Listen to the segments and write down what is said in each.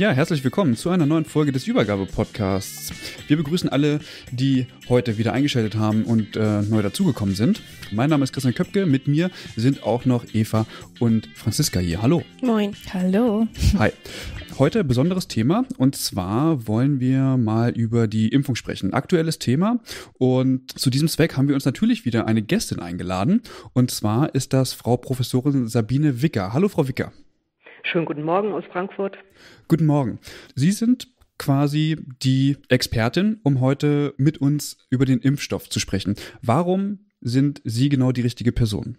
Ja, herzlich willkommen zu einer neuen Folge des Übergabe-Podcasts. Wir begrüßen alle, die heute wieder eingeschaltet haben und neu dazugekommen sind. Mein Name ist Christian Köpke, mit mir sind auch noch Eva und Franziska hier. Hallo. Moin. Hallo. Hi. Heute besonderes Thema, und zwar wollen wir mal über die Impfung sprechen. Aktuelles Thema, und zu diesem Zweck haben wir uns natürlich wieder eine Gästin eingeladen, und zwar ist das Frau Professorin Sabine Wicker. Hallo, Frau Wicker. Schönen guten Morgen aus Frankfurt. Guten Morgen. Sie sind quasi die Expertin, um heute mit uns über den Impfstoff zu sprechen. Warum sind Sie genau die richtige Person?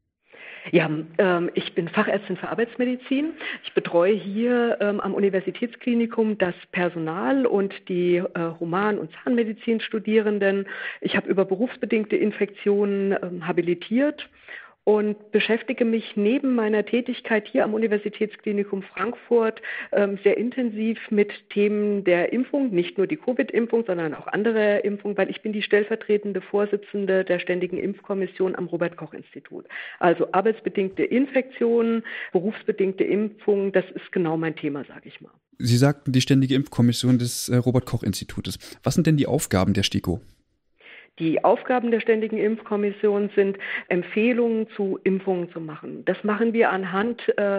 Ja, ich bin Fachärztin für Arbeitsmedizin. Ich betreue hier am Universitätsklinikum das Personal und die Human- und Zahnmedizin-Studierenden. Ich habe über berufsbedingte Infektionen habilitiert und beschäftige mich neben meiner Tätigkeit hier am Universitätsklinikum Frankfurt sehr intensiv mit Themen der Impfung, nicht nur die Covid-Impfung, sondern auch andere Impfungen, weil ich bin die stellvertretende Vorsitzende der Ständigen Impfkommission am Robert-Koch-Institut. Also arbeitsbedingte Infektionen, berufsbedingte Impfungen, das ist genau mein Thema, sage ich mal. Sie sagten die Ständige Impfkommission des Robert-Koch-Institutes. Was sind denn die Aufgaben der STIKO? Die Aufgaben der Ständigen Impfkommission sind, Empfehlungen zu Impfungen zu machen. Das machen wir anhand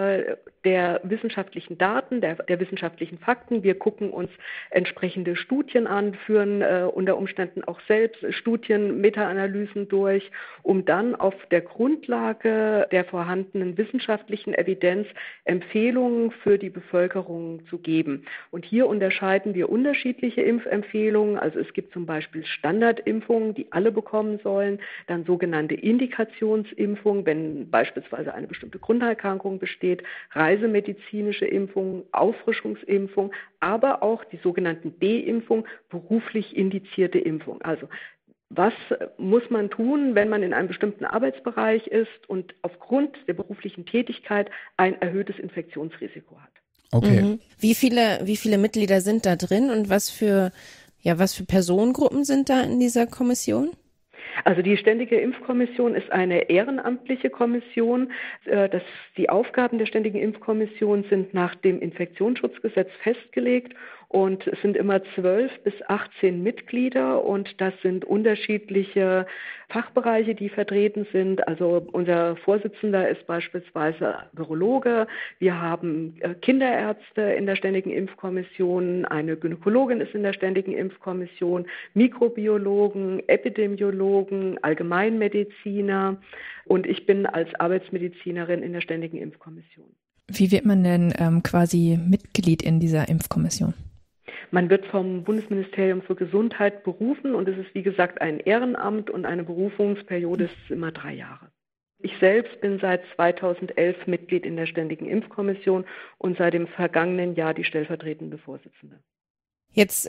der wissenschaftlichen Daten, der wissenschaftlichen Fakten. Wir gucken uns entsprechende Studien an, führen unter Umständen auch selbst Studien, Meta-Analysen durch, um dann auf der Grundlage der vorhandenen wissenschaftlichen Evidenz Empfehlungen für die Bevölkerung zu geben. Und hier unterscheiden wir unterschiedliche Impfempfehlungen. Also es gibt zum Beispiel Standardimpfungen, die alle bekommen sollen, dann sogenannte Indikationsimpfungen, wenn beispielsweise eine bestimmte Grunderkrankung besteht, reisemedizinische Impfungen, Auffrischungsimpfungen, aber auch die sogenannten B-Impfungen, beruflich indizierte Impfungen. Also was muss man tun, wenn man in einem bestimmten Arbeitsbereich ist und aufgrund der beruflichen Tätigkeit ein erhöhtes Infektionsrisiko hat? Okay. Mhm. Wie viele Mitglieder sind da drin und was für Personengruppen sind da in dieser Kommission? Also die Ständige Impfkommission ist eine ehrenamtliche Kommission. Die Aufgaben der Ständigen Impfkommission sind nach dem Infektionsschutzgesetz festgelegt. Und es sind immer 12 bis 18 Mitglieder, und das sind unterschiedliche Fachbereiche, die vertreten sind. Also unser Vorsitzender ist beispielsweise Virologe. Wir haben Kinderärzte in der Ständigen Impfkommission. Eine Gynäkologin ist in der Ständigen Impfkommission. Mikrobiologen, Epidemiologen, Allgemeinmediziner. Und ich bin als Arbeitsmedizinerin in der Ständigen Impfkommission. Wie wird man denn quasi Mitglied in dieser Impfkommission? Man wird vom Bundesministerium für Gesundheit berufen, und es ist, wie gesagt, ein Ehrenamt, und eine Berufungsperiode ist immer 3 Jahre. Ich selbst bin seit 2011 Mitglied in der Ständigen Impfkommission und seit dem vergangenen Jahr die stellvertretende Vorsitzende. Jetzt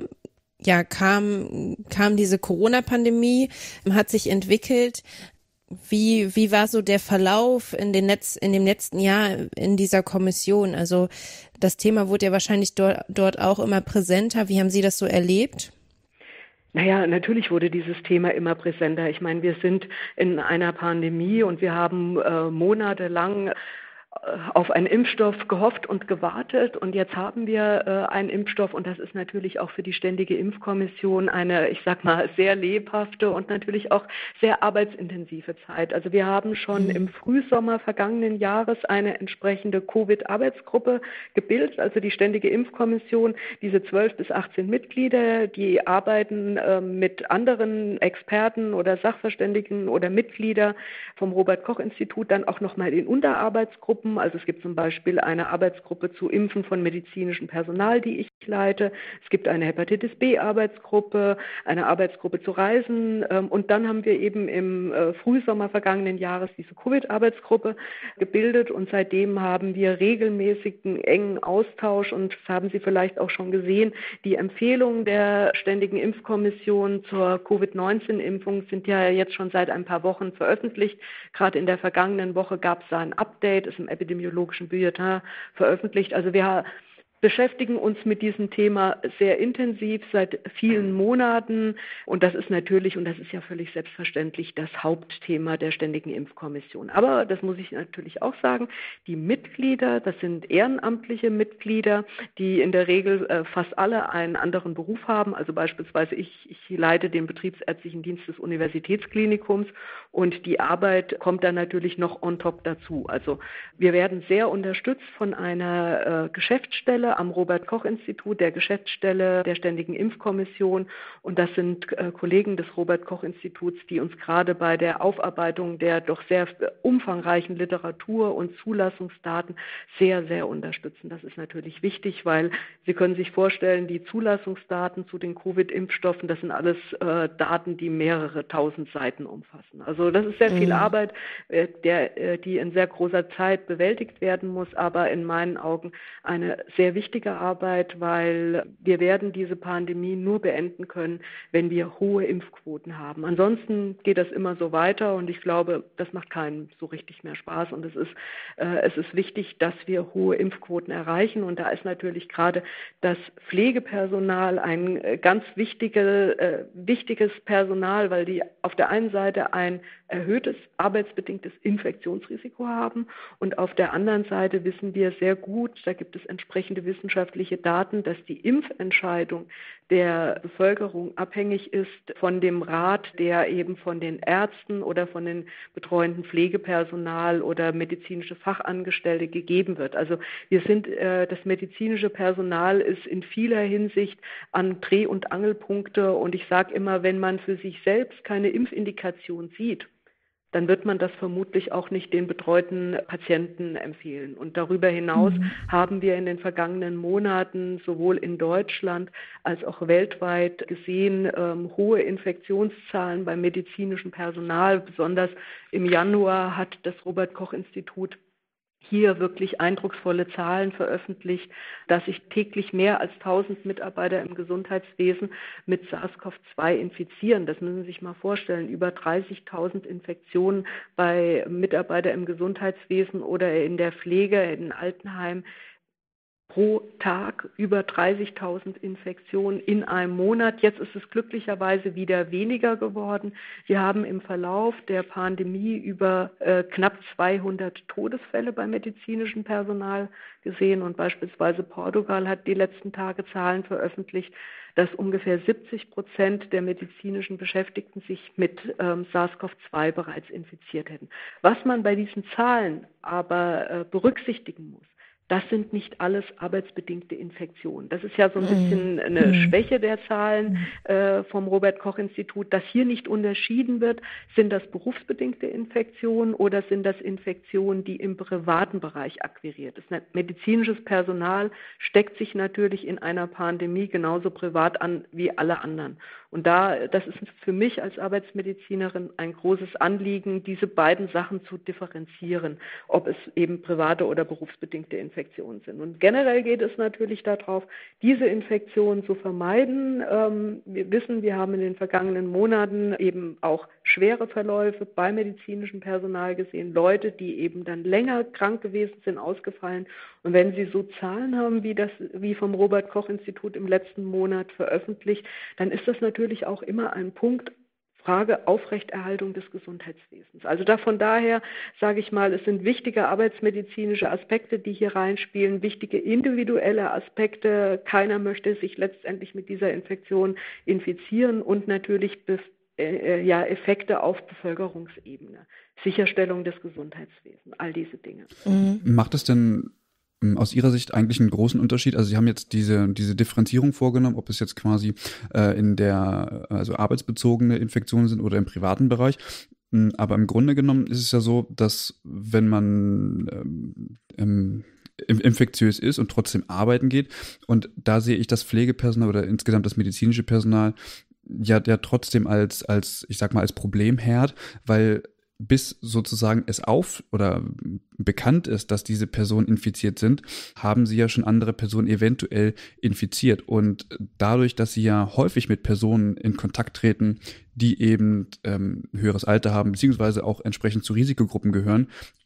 kam diese Corona-Pandemie, hat sich entwickelt. Wie war so der Verlauf in dem letzten Jahr in dieser Kommission? Also das Thema wurde ja wahrscheinlich dort auch immer präsenter. Wie haben Sie das so erlebt? Naja, natürlich wurde dieses Thema immer präsenter. Ich meine, wir sind in einer Pandemie und wir haben monatelang auf einen Impfstoff gehofft und gewartet, und jetzt haben wir einen Impfstoff, und das ist natürlich auch für die Ständige Impfkommission eine, ich sag mal, sehr lebhafte und natürlich auch sehr arbeitsintensive Zeit. Also wir haben schon im Frühsommer vergangenen Jahres eine entsprechende Covid-Arbeitsgruppe gebildet, also die Ständige Impfkommission, diese 12 bis 18 Mitglieder, die arbeiten mit anderen Experten oder Sachverständigen oder Mitglieder vom Robert-Koch-Institut dann auch nochmal in Unterarbeitsgruppen. Also es gibt zum Beispiel eine Arbeitsgruppe zu Impfen von medizinischem Personal, die ich leite. Es gibt eine Hepatitis-B-Arbeitsgruppe, eine Arbeitsgruppe zu Reisen. Und dann haben wir eben im Frühsommer vergangenen Jahres diese Covid-Arbeitsgruppe gebildet. Und seitdem haben wir regelmäßigen, engen Austausch. Und das haben Sie vielleicht auch schon gesehen. Die Empfehlungen der Ständigen Impfkommission zur Covid-19-Impfung sind ja jetzt schon seit ein paar Wochen veröffentlicht. Gerade in der vergangenen Woche gab es da ein Update, ist im epidemiologischen Bulletin veröffentlicht. Also wir beschäftigen uns mit diesem Thema sehr intensiv seit vielen Monaten und das ist natürlich, und das ist ja völlig selbstverständlich, das Hauptthema der Ständigen Impfkommission. Aber das muss ich natürlich auch sagen, die Mitglieder, das sind ehrenamtliche Mitglieder, die in der Regel fast alle einen anderen Beruf haben. Also beispielsweise ich leite den betriebsärztlichen Dienst des Universitätsklinikums und die Arbeit kommt dann natürlich noch on top dazu. Also wir werden sehr unterstützt von einer Geschäftsstelle am Robert-Koch-Institut, der Geschäftsstelle der Ständigen Impfkommission. Und das sind Kollegen des Robert-Koch-Instituts, die uns gerade bei der Aufarbeitung der doch sehr umfangreichen Literatur und Zulassungsdaten sehr, sehr unterstützen. Das ist natürlich wichtig, weil Sie können sich vorstellen, die Zulassungsdaten zu den Covid-Impfstoffen, das sind alles Daten, die mehrere tausend Seiten umfassen. Also das ist sehr viel Arbeit, die in sehr großer Zeit bewältigt werden muss, aber in meinen Augen eine sehr wichtige Arbeit, weil wir werden diese Pandemie nur beenden können, wenn wir hohe Impfquoten haben. Ansonsten geht das immer so weiter und ich glaube, das macht keinem so richtig mehr Spaß und es ist wichtig, dass wir hohe Impfquoten erreichen und da ist natürlich gerade das Pflegepersonal ein ganz wichtiges Personal, weil die auf der einen Seite ein erhöhtes arbeitsbedingtes Infektionsrisiko haben und auf der anderen Seite wissen wir sehr gut, da gibt es entsprechende wissenschaftliche Daten, dass die Impfentscheidung der Bevölkerung abhängig ist von dem Rat, der eben von den Ärzten oder von den betreuenden Pflegepersonal oder medizinische Fachangestellte gegeben wird. Also das medizinische Personal ist in vieler Hinsicht an Dreh- und Angelpunkte und ich sage immer, wenn man für sich selbst keine Impfindikation sieht, dann wird man das vermutlich auch nicht den betreuten Patienten empfehlen. Und darüber hinaus haben wir in den vergangenen Monaten sowohl in Deutschland als auch weltweit gesehen, hohe Infektionszahlen beim medizinischen Personal. Besonders im Januar hat das Robert-Koch-Institut hier wirklich eindrucksvolle Zahlen veröffentlicht, dass sich täglich mehr als 1000 Mitarbeiter im Gesundheitswesen mit SARS-CoV-2 infizieren. Das müssen Sie sich mal vorstellen, über 30.000 Infektionen bei Mitarbeitern im Gesundheitswesen oder in der Pflege, in Altenheimen. Pro Tag über 30.000 Infektionen in einem Monat. Jetzt ist es glücklicherweise wieder weniger geworden. Wir haben im Verlauf der Pandemie über knapp 200 Todesfälle beim medizinischen Personal gesehen und beispielsweise Portugal hat die letzten Tage Zahlen veröffentlicht, dass ungefähr 70% der medizinischen Beschäftigten sich mit SARS-CoV-2 bereits infiziert hätten. Was man bei diesen Zahlen aber berücksichtigen muss, das sind nicht alles arbeitsbedingte Infektionen. Das ist ja so ein bisschen eine Schwäche der Zahlen vom Robert-Koch-Institut, dass hier nicht unterschieden wird, sind das berufsbedingte Infektionen oder sind das Infektionen, die im privaten Bereich akquiriert ist. Medizinisches Personal steckt sich natürlich in einer Pandemie genauso privat an wie alle anderen. Und das ist für mich als Arbeitsmedizinerin ein großes Anliegen, diese beiden Sachen zu differenzieren, ob es eben private oder berufsbedingte Infektionen sind. Und generell geht es natürlich darauf, diese Infektionen zu vermeiden. Wir wissen, wir haben in den vergangenen Monaten eben auch schwere Verläufe bei medizinischem Personal gesehen, Leute, die eben dann länger krank gewesen sind, ausgefallen. Und wenn Sie so Zahlen haben, wie vom Robert-Koch-Institut im letzten Monat veröffentlicht, dann ist das natürlich auch immer ein Punkt, Frage Aufrechterhaltung des Gesundheitswesens. Also von daher sage ich mal, es sind wichtige arbeitsmedizinische Aspekte, die hier reinspielen, wichtige individuelle Aspekte. Keiner möchte sich letztendlich mit dieser Infektion infizieren und natürlich Effekte auf Bevölkerungsebene, Sicherstellung des Gesundheitswesens, all diese Dinge. Macht es denn aus Ihrer Sicht eigentlich einen großen Unterschied? Also Sie haben jetzt diese Differenzierung vorgenommen, ob es jetzt quasi also arbeitsbezogene Infektionen sind oder im privaten Bereich. Aber im Grunde genommen ist es ja so, dass wenn man infektiös ist und trotzdem arbeiten geht, und da sehe ich das Pflegepersonal oder insgesamt das medizinische Personal ja trotzdem als ich sag mal als Problemherd, weil bis sozusagen es oder bekannt ist, dass diese Personen infiziert sind, haben sie ja schon andere Personen eventuell infiziert. Und dadurch, dass sie ja häufig mit Personen in Kontakt treten, die eben höheres Alter haben, beziehungsweise auch entsprechend zu Risikogruppen gehören,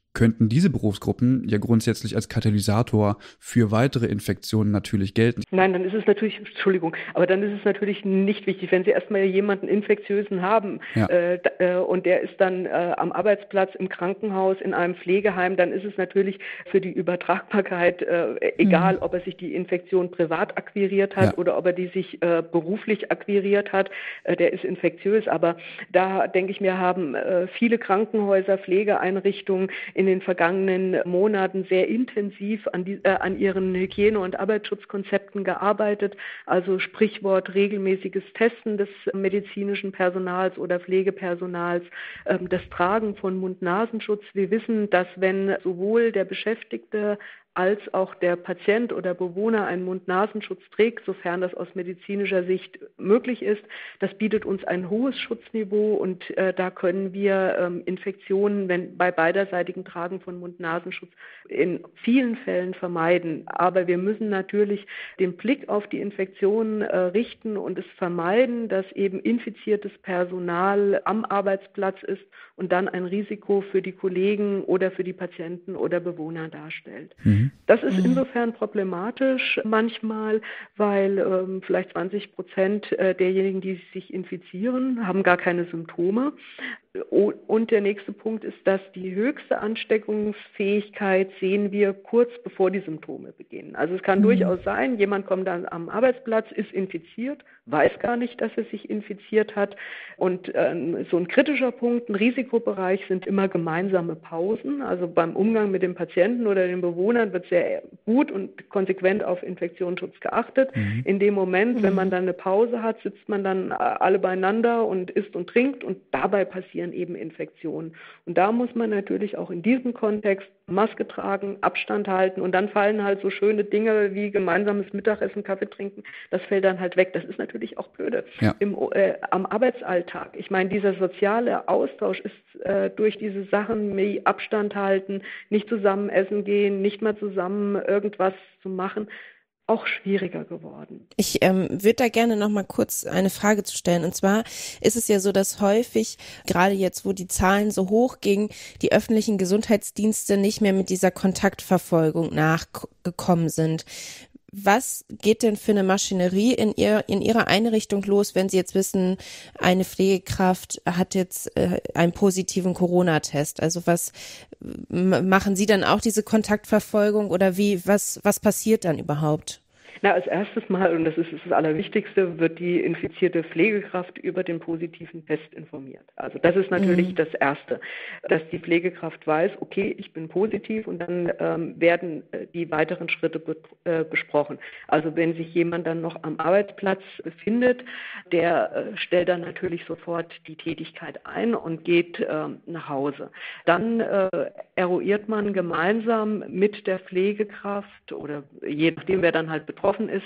könnten diese Berufsgruppen ja grundsätzlich als Katalysator für weitere Infektionen natürlich gelten. Nein, dann ist es natürlich, Entschuldigung, aber dann ist es natürlich nicht wichtig, wenn Sie erstmal jemanden Infektiösen haben und der ist dann am Arbeitsplatz, im Krankenhaus, in einem Pflegeheim, dann ist es natürlich für die Übertragbarkeit egal, ob er sich die Infektion privat akquiriert hat oder ob er die sich beruflich akquiriert hat, der ist infektiös. Aber da denke ich mir, haben viele Krankenhäuser, Pflegeeinrichtungen in den vergangenen Monaten sehr intensiv an ihren Hygiene- und Arbeitsschutzkonzepten gearbeitet. Also Sprichwort regelmäßiges Testen des medizinischen Personals oder Pflegepersonals, das Tragen von Mund-Nasenschutz. Wir wissen, dass wenn sowohl der Beschäftigte als auch der Patient oder Bewohner einen Mund-Nasenschutz trägt, sofern das aus medizinischer Sicht möglich ist. Das bietet uns ein hohes Schutzniveau und da können wir Infektionen bei beiderseitigem Tragen von Mund-Nasenschutz in vielen Fällen vermeiden. Aber wir müssen natürlich den Blick auf die Infektionen richten und es vermeiden, dass eben infiziertes Personal am Arbeitsplatz ist und dann ein Risiko für die Kollegen oder für die Patienten oder Bewohner darstellt. Das ist insofern problematisch manchmal, weil vielleicht 20% derjenigen, die sich infizieren, haben gar keine Symptome. Und der nächste Punkt ist, dass die höchste Ansteckungsfähigkeit sehen wir kurz bevor die Symptome beginnen. Also es kann durchaus sein, jemand kommt dann am Arbeitsplatz, ist infiziert, weiß gar nicht, dass er sich infiziert hat. Und so ein kritischer Punkt, ein Risikobereich sind immer gemeinsame Pausen. Also beim Umgang mit dem Patienten oder den Bewohnern wird sehr gut und konsequent auf Infektionsschutz geachtet. In dem Moment, wenn man dann eine Pause hat, sitzt man dann alle beieinander und isst und trinkt und dabei passieren eben Infektionen. Und da muss man natürlich auch in diesem Kontext Maske tragen, Abstand halten und dann fallen halt so schöne Dinge wie gemeinsames Mittagessen, Kaffee trinken, das fällt dann halt weg. Das ist natürlich auch blöde am Arbeitsalltag. Ich meine, dieser soziale Austausch ist durch diese Sachen wie Abstand halten, nicht zusammen essen gehen, nicht mal zusammen irgendwas zu machen, auch schwieriger geworden. Ich würde da gerne noch mal kurz eine Frage zu stellen. Und zwar ist es ja so, dass häufig, gerade jetzt, wo die Zahlen so hoch gingen, die öffentlichen Gesundheitsdienste nicht mehr mit dieser Kontaktverfolgung nachgekommen sind. Was geht denn für eine Maschinerie in Ihrer Einrichtung los, wenn Sie jetzt wissen, eine Pflegekraft hat jetzt einen positiven Corona-Test? Also was machen Sie dann auch diese Kontaktverfolgung oder was passiert dann überhaupt? Na, als erstes Mal, und das ist das Allerwichtigste, wird die infizierte Pflegekraft über den positiven Test informiert. Also das ist natürlich das Erste, dass die Pflegekraft weiß, okay, ich bin positiv und dann werden die weiteren Schritte besprochen. Also wenn sich jemand dann noch am Arbeitsplatz befindet, der stellt dann natürlich sofort die Tätigkeit ein und geht nach Hause. Dann eruiert man gemeinsam mit der Pflegekraft oder je nachdem, wer dann halt betroffen ist,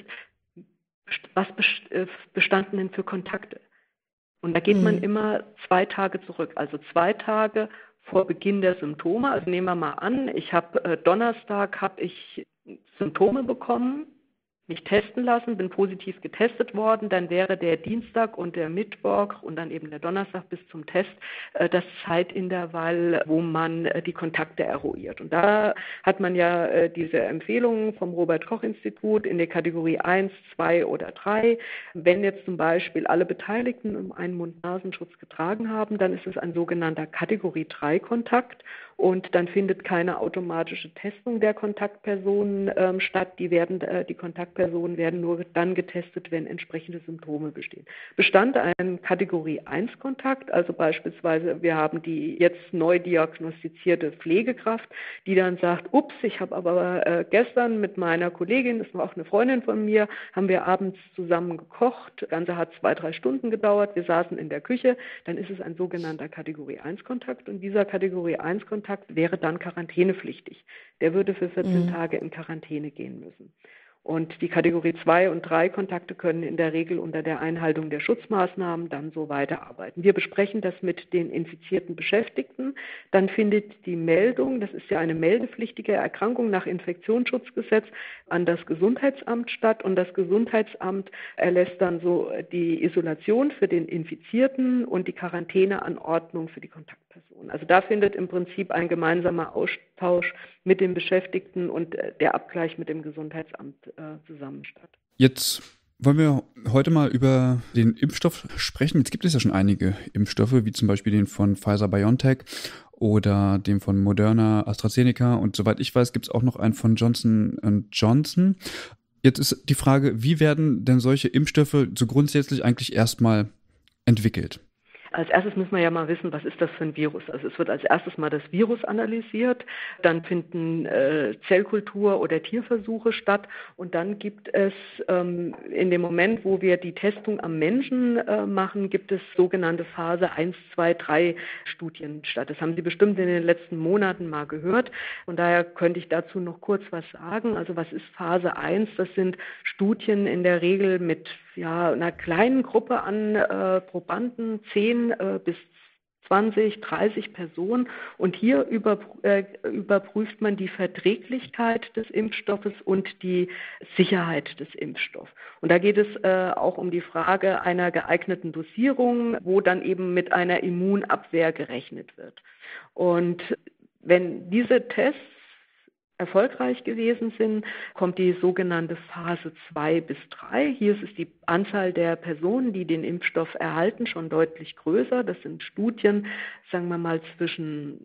was bestanden denn für Kontakte? Und da geht man immer 2 Tage zurück, also 2 Tage vor Beginn der Symptome. Also nehmen wir mal an, ich habe Donnerstag habe ich Symptome bekommen, mich testen lassen, bin positiv getestet worden, dann wäre der Dienstag und der Mittwoch und dann eben der Donnerstag bis zum Test das Zeitintervall, wo man die Kontakte eruiert. Und da hat man ja diese Empfehlungen vom Robert-Koch-Institut in der Kategorie 1, 2 oder 3. Wenn jetzt zum Beispiel alle Beteiligten einen Mund-Nasenschutz getragen haben, dann ist es ein sogenannter Kategorie 3-Kontakt. Und dann findet keine automatische Testung der Kontaktpersonen statt. Die Kontaktpersonen werden nur dann getestet, wenn entsprechende Symptome bestehen. Bestand ein Kategorie 1 Kontakt, also beispielsweise wir haben die jetzt neu diagnostizierte Pflegekraft, die dann sagt, ups, ich habe aber gestern mit meiner Kollegin, das war auch eine Freundin von mir, haben wir abends zusammen gekocht. Das Ganze hat 2-3 Stunden gedauert. Wir saßen in der Küche. Dann ist es ein sogenannter Kategorie 1 Kontakt und dieser Kategorie 1 Kontakt wäre dann quarantänepflichtig. Der würde für 14 Tage in Quarantäne gehen müssen. Und die Kategorie 2 und 3 Kontakte können in der Regel unter der Einhaltung der Schutzmaßnahmen dann so weiterarbeiten. Wir besprechen das mit den infizierten Beschäftigten. Dann findet die Meldung, das ist ja eine meldepflichtige Erkrankung nach Infektionsschutzgesetz, an das Gesundheitsamt statt. Und das Gesundheitsamt erlässt dann so die Isolation für den Infizierten und die Quarantäneanordnung für die Kontaktpersonen. Personen. Also da findet im Prinzip ein gemeinsamer Austausch mit den Beschäftigten und der Abgleich mit dem Gesundheitsamt zusammen statt. Jetzt wollen wir heute mal über den Impfstoff sprechen. Jetzt gibt es ja schon einige Impfstoffe, wie zum Beispiel den von Pfizer-BioNTech oder den von Moderna, AstraZeneca und soweit ich weiß, gibt es auch noch einen von Johnson & Johnson. Jetzt ist die Frage, wie werden denn solche Impfstoffe so grundsätzlich eigentlich erstmal entwickelt? Als erstes müssen wir ja mal wissen, was ist das für ein Virus? Also es wird als erstes mal das Virus analysiert, dann finden Zellkultur- oder Tierversuche statt und dann gibt es in dem Moment, wo wir die Testung am Menschen machen, gibt es sogenannte Phase 1, 2, 3 Studien statt. Das haben Sie bestimmt in den letzten Monaten mal gehört und daher könnte ich dazu noch kurz was sagen. Also was ist Phase 1? Das sind Studien in der Regel mit einer kleinen Gruppe an Probanden, 10 bis 20, 30 Personen. Und hier überprüft man die Verträglichkeit des Impfstoffes und die Sicherheit des Impfstoffs. Und da geht es auch um die Frage einer geeigneten Dosierung, wo dann eben mit einer Immunabwehr gerechnet wird. Und wenn diese Tests erfolgreich gewesen sind, kommt die sogenannte Phase 2 bis 3. Hier ist die Anzahl der Personen, die den Impfstoff erhalten, schon deutlich größer. Das sind Studien, sagen wir mal, zwischen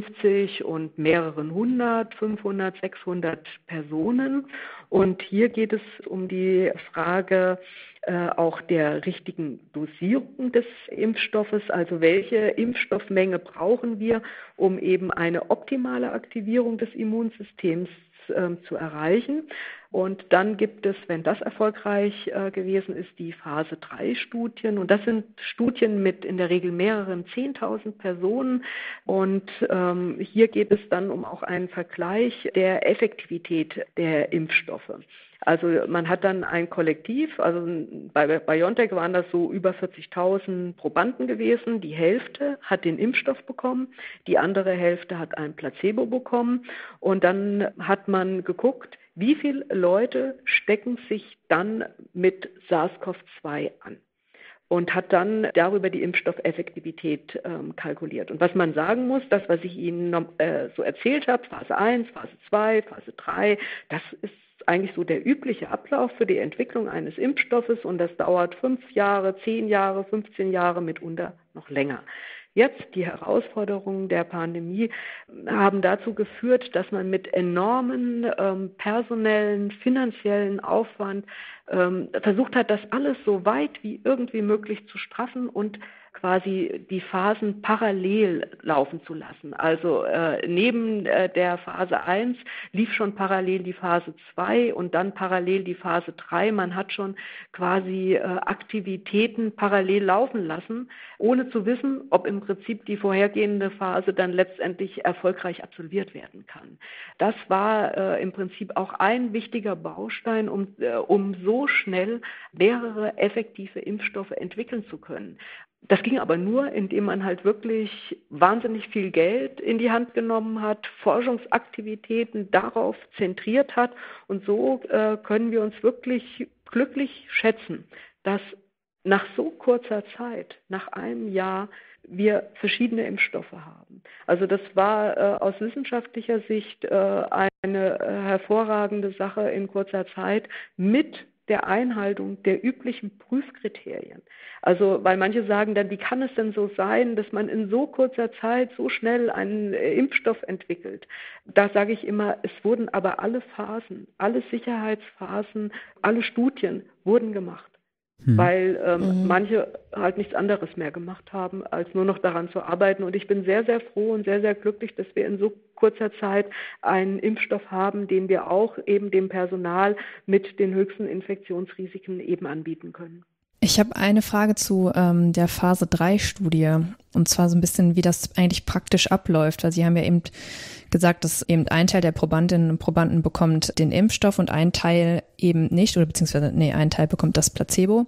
50 und mehreren 100, 500, 600 Personen. Und hier geht es um die Frage auch der richtigen Dosierung des Impfstoffes, also welche Impfstoffmenge brauchen wir, um eben eine optimale Aktivierung des Immunsystems zu erreichen. Und dann gibt es, wenn das erfolgreich gewesen ist, die Phase 3 Studien. Und das sind Studien mit in der Regel mehreren 10.000 Personen. Und hier geht es dann um auch einen Vergleich der Effektivität der Impfstoffe. Also man hat dann ein Kollektiv, also bei BioNTech waren das so über 40.000 Probanden gewesen. Die Hälfte hat den Impfstoff bekommen, die andere Hälfte hat ein Placebo bekommen. Und dann hat man geguckt, wie viele Leute stecken sich dann mit SARS-CoV-2 an. Und hat dann darüber die Impfstoffeffektivität kalkuliert. Und was man sagen muss, das, was ich Ihnen so erzählt habe, Phase 1, Phase 2, Phase 3, das ist eigentlich so der übliche Ablauf für die Entwicklung eines Impfstoffes und das dauert 5 Jahre, 10 Jahre, 15 Jahre, mitunter noch länger. Jetzt die Herausforderungen der Pandemie haben dazu geführt, dass man mit enormen personellen, finanziellen Aufwand versucht hat, das alles so weit wie irgendwie möglich zu straffen und quasi die Phasen parallel laufen zu lassen. Also neben der Phase 1 lief schon parallel die Phase 2 und dann parallel die Phase 3. Man hat schon quasi Aktivitäten parallel laufen lassen, ohne zu wissen, ob im Prinzip die vorhergehende Phase dann letztendlich erfolgreich absolviert werden kann. Das war im Prinzip auch ein wichtiger Baustein, um so schnell mehrere effektive Impfstoffe entwickeln zu können. Das ging aber nur, indem man halt wirklich wahnsinnig viel Geld in die Hand genommen hat, Forschungsaktivitäten darauf zentriert hat. Und so können wir uns wirklich glücklich schätzen, dass nach so kurzer Zeit, nach einem Jahr, wir verschiedene Impfstoffe haben. Also das war aus wissenschaftlicher Sicht eine hervorragende Sache in kurzer Zeit mit der Einhaltung der üblichen Prüfkriterien. Also, weil manche sagen dann, wie kann es denn so sein, dass man in so kurzer Zeit so schnell einen Impfstoff entwickelt? Da sage ich immer, es wurden aber alle Phasen, alle Sicherheitsphasen, alle Studien wurden gemacht. Weil manche halt nichts anderes mehr gemacht haben, als nur noch daran zu arbeiten. Und ich bin sehr, sehr froh und sehr, sehr glücklich, dass wir in so kurzer Zeit einen Impfstoff haben, den wir auch eben dem Personal mit den höchsten Infektionsrisiken eben anbieten können. Ich habe eine Frage zu der Phase 3 Studie und zwar so ein bisschen, wie das eigentlich praktisch abläuft. Weil Sie haben ja eben gesagt, dass eben ein Teil der Probandinnen und Probanden bekommt den Impfstoff und ein Teil eben nicht oder beziehungsweise, ein Teil bekommt das Placebo.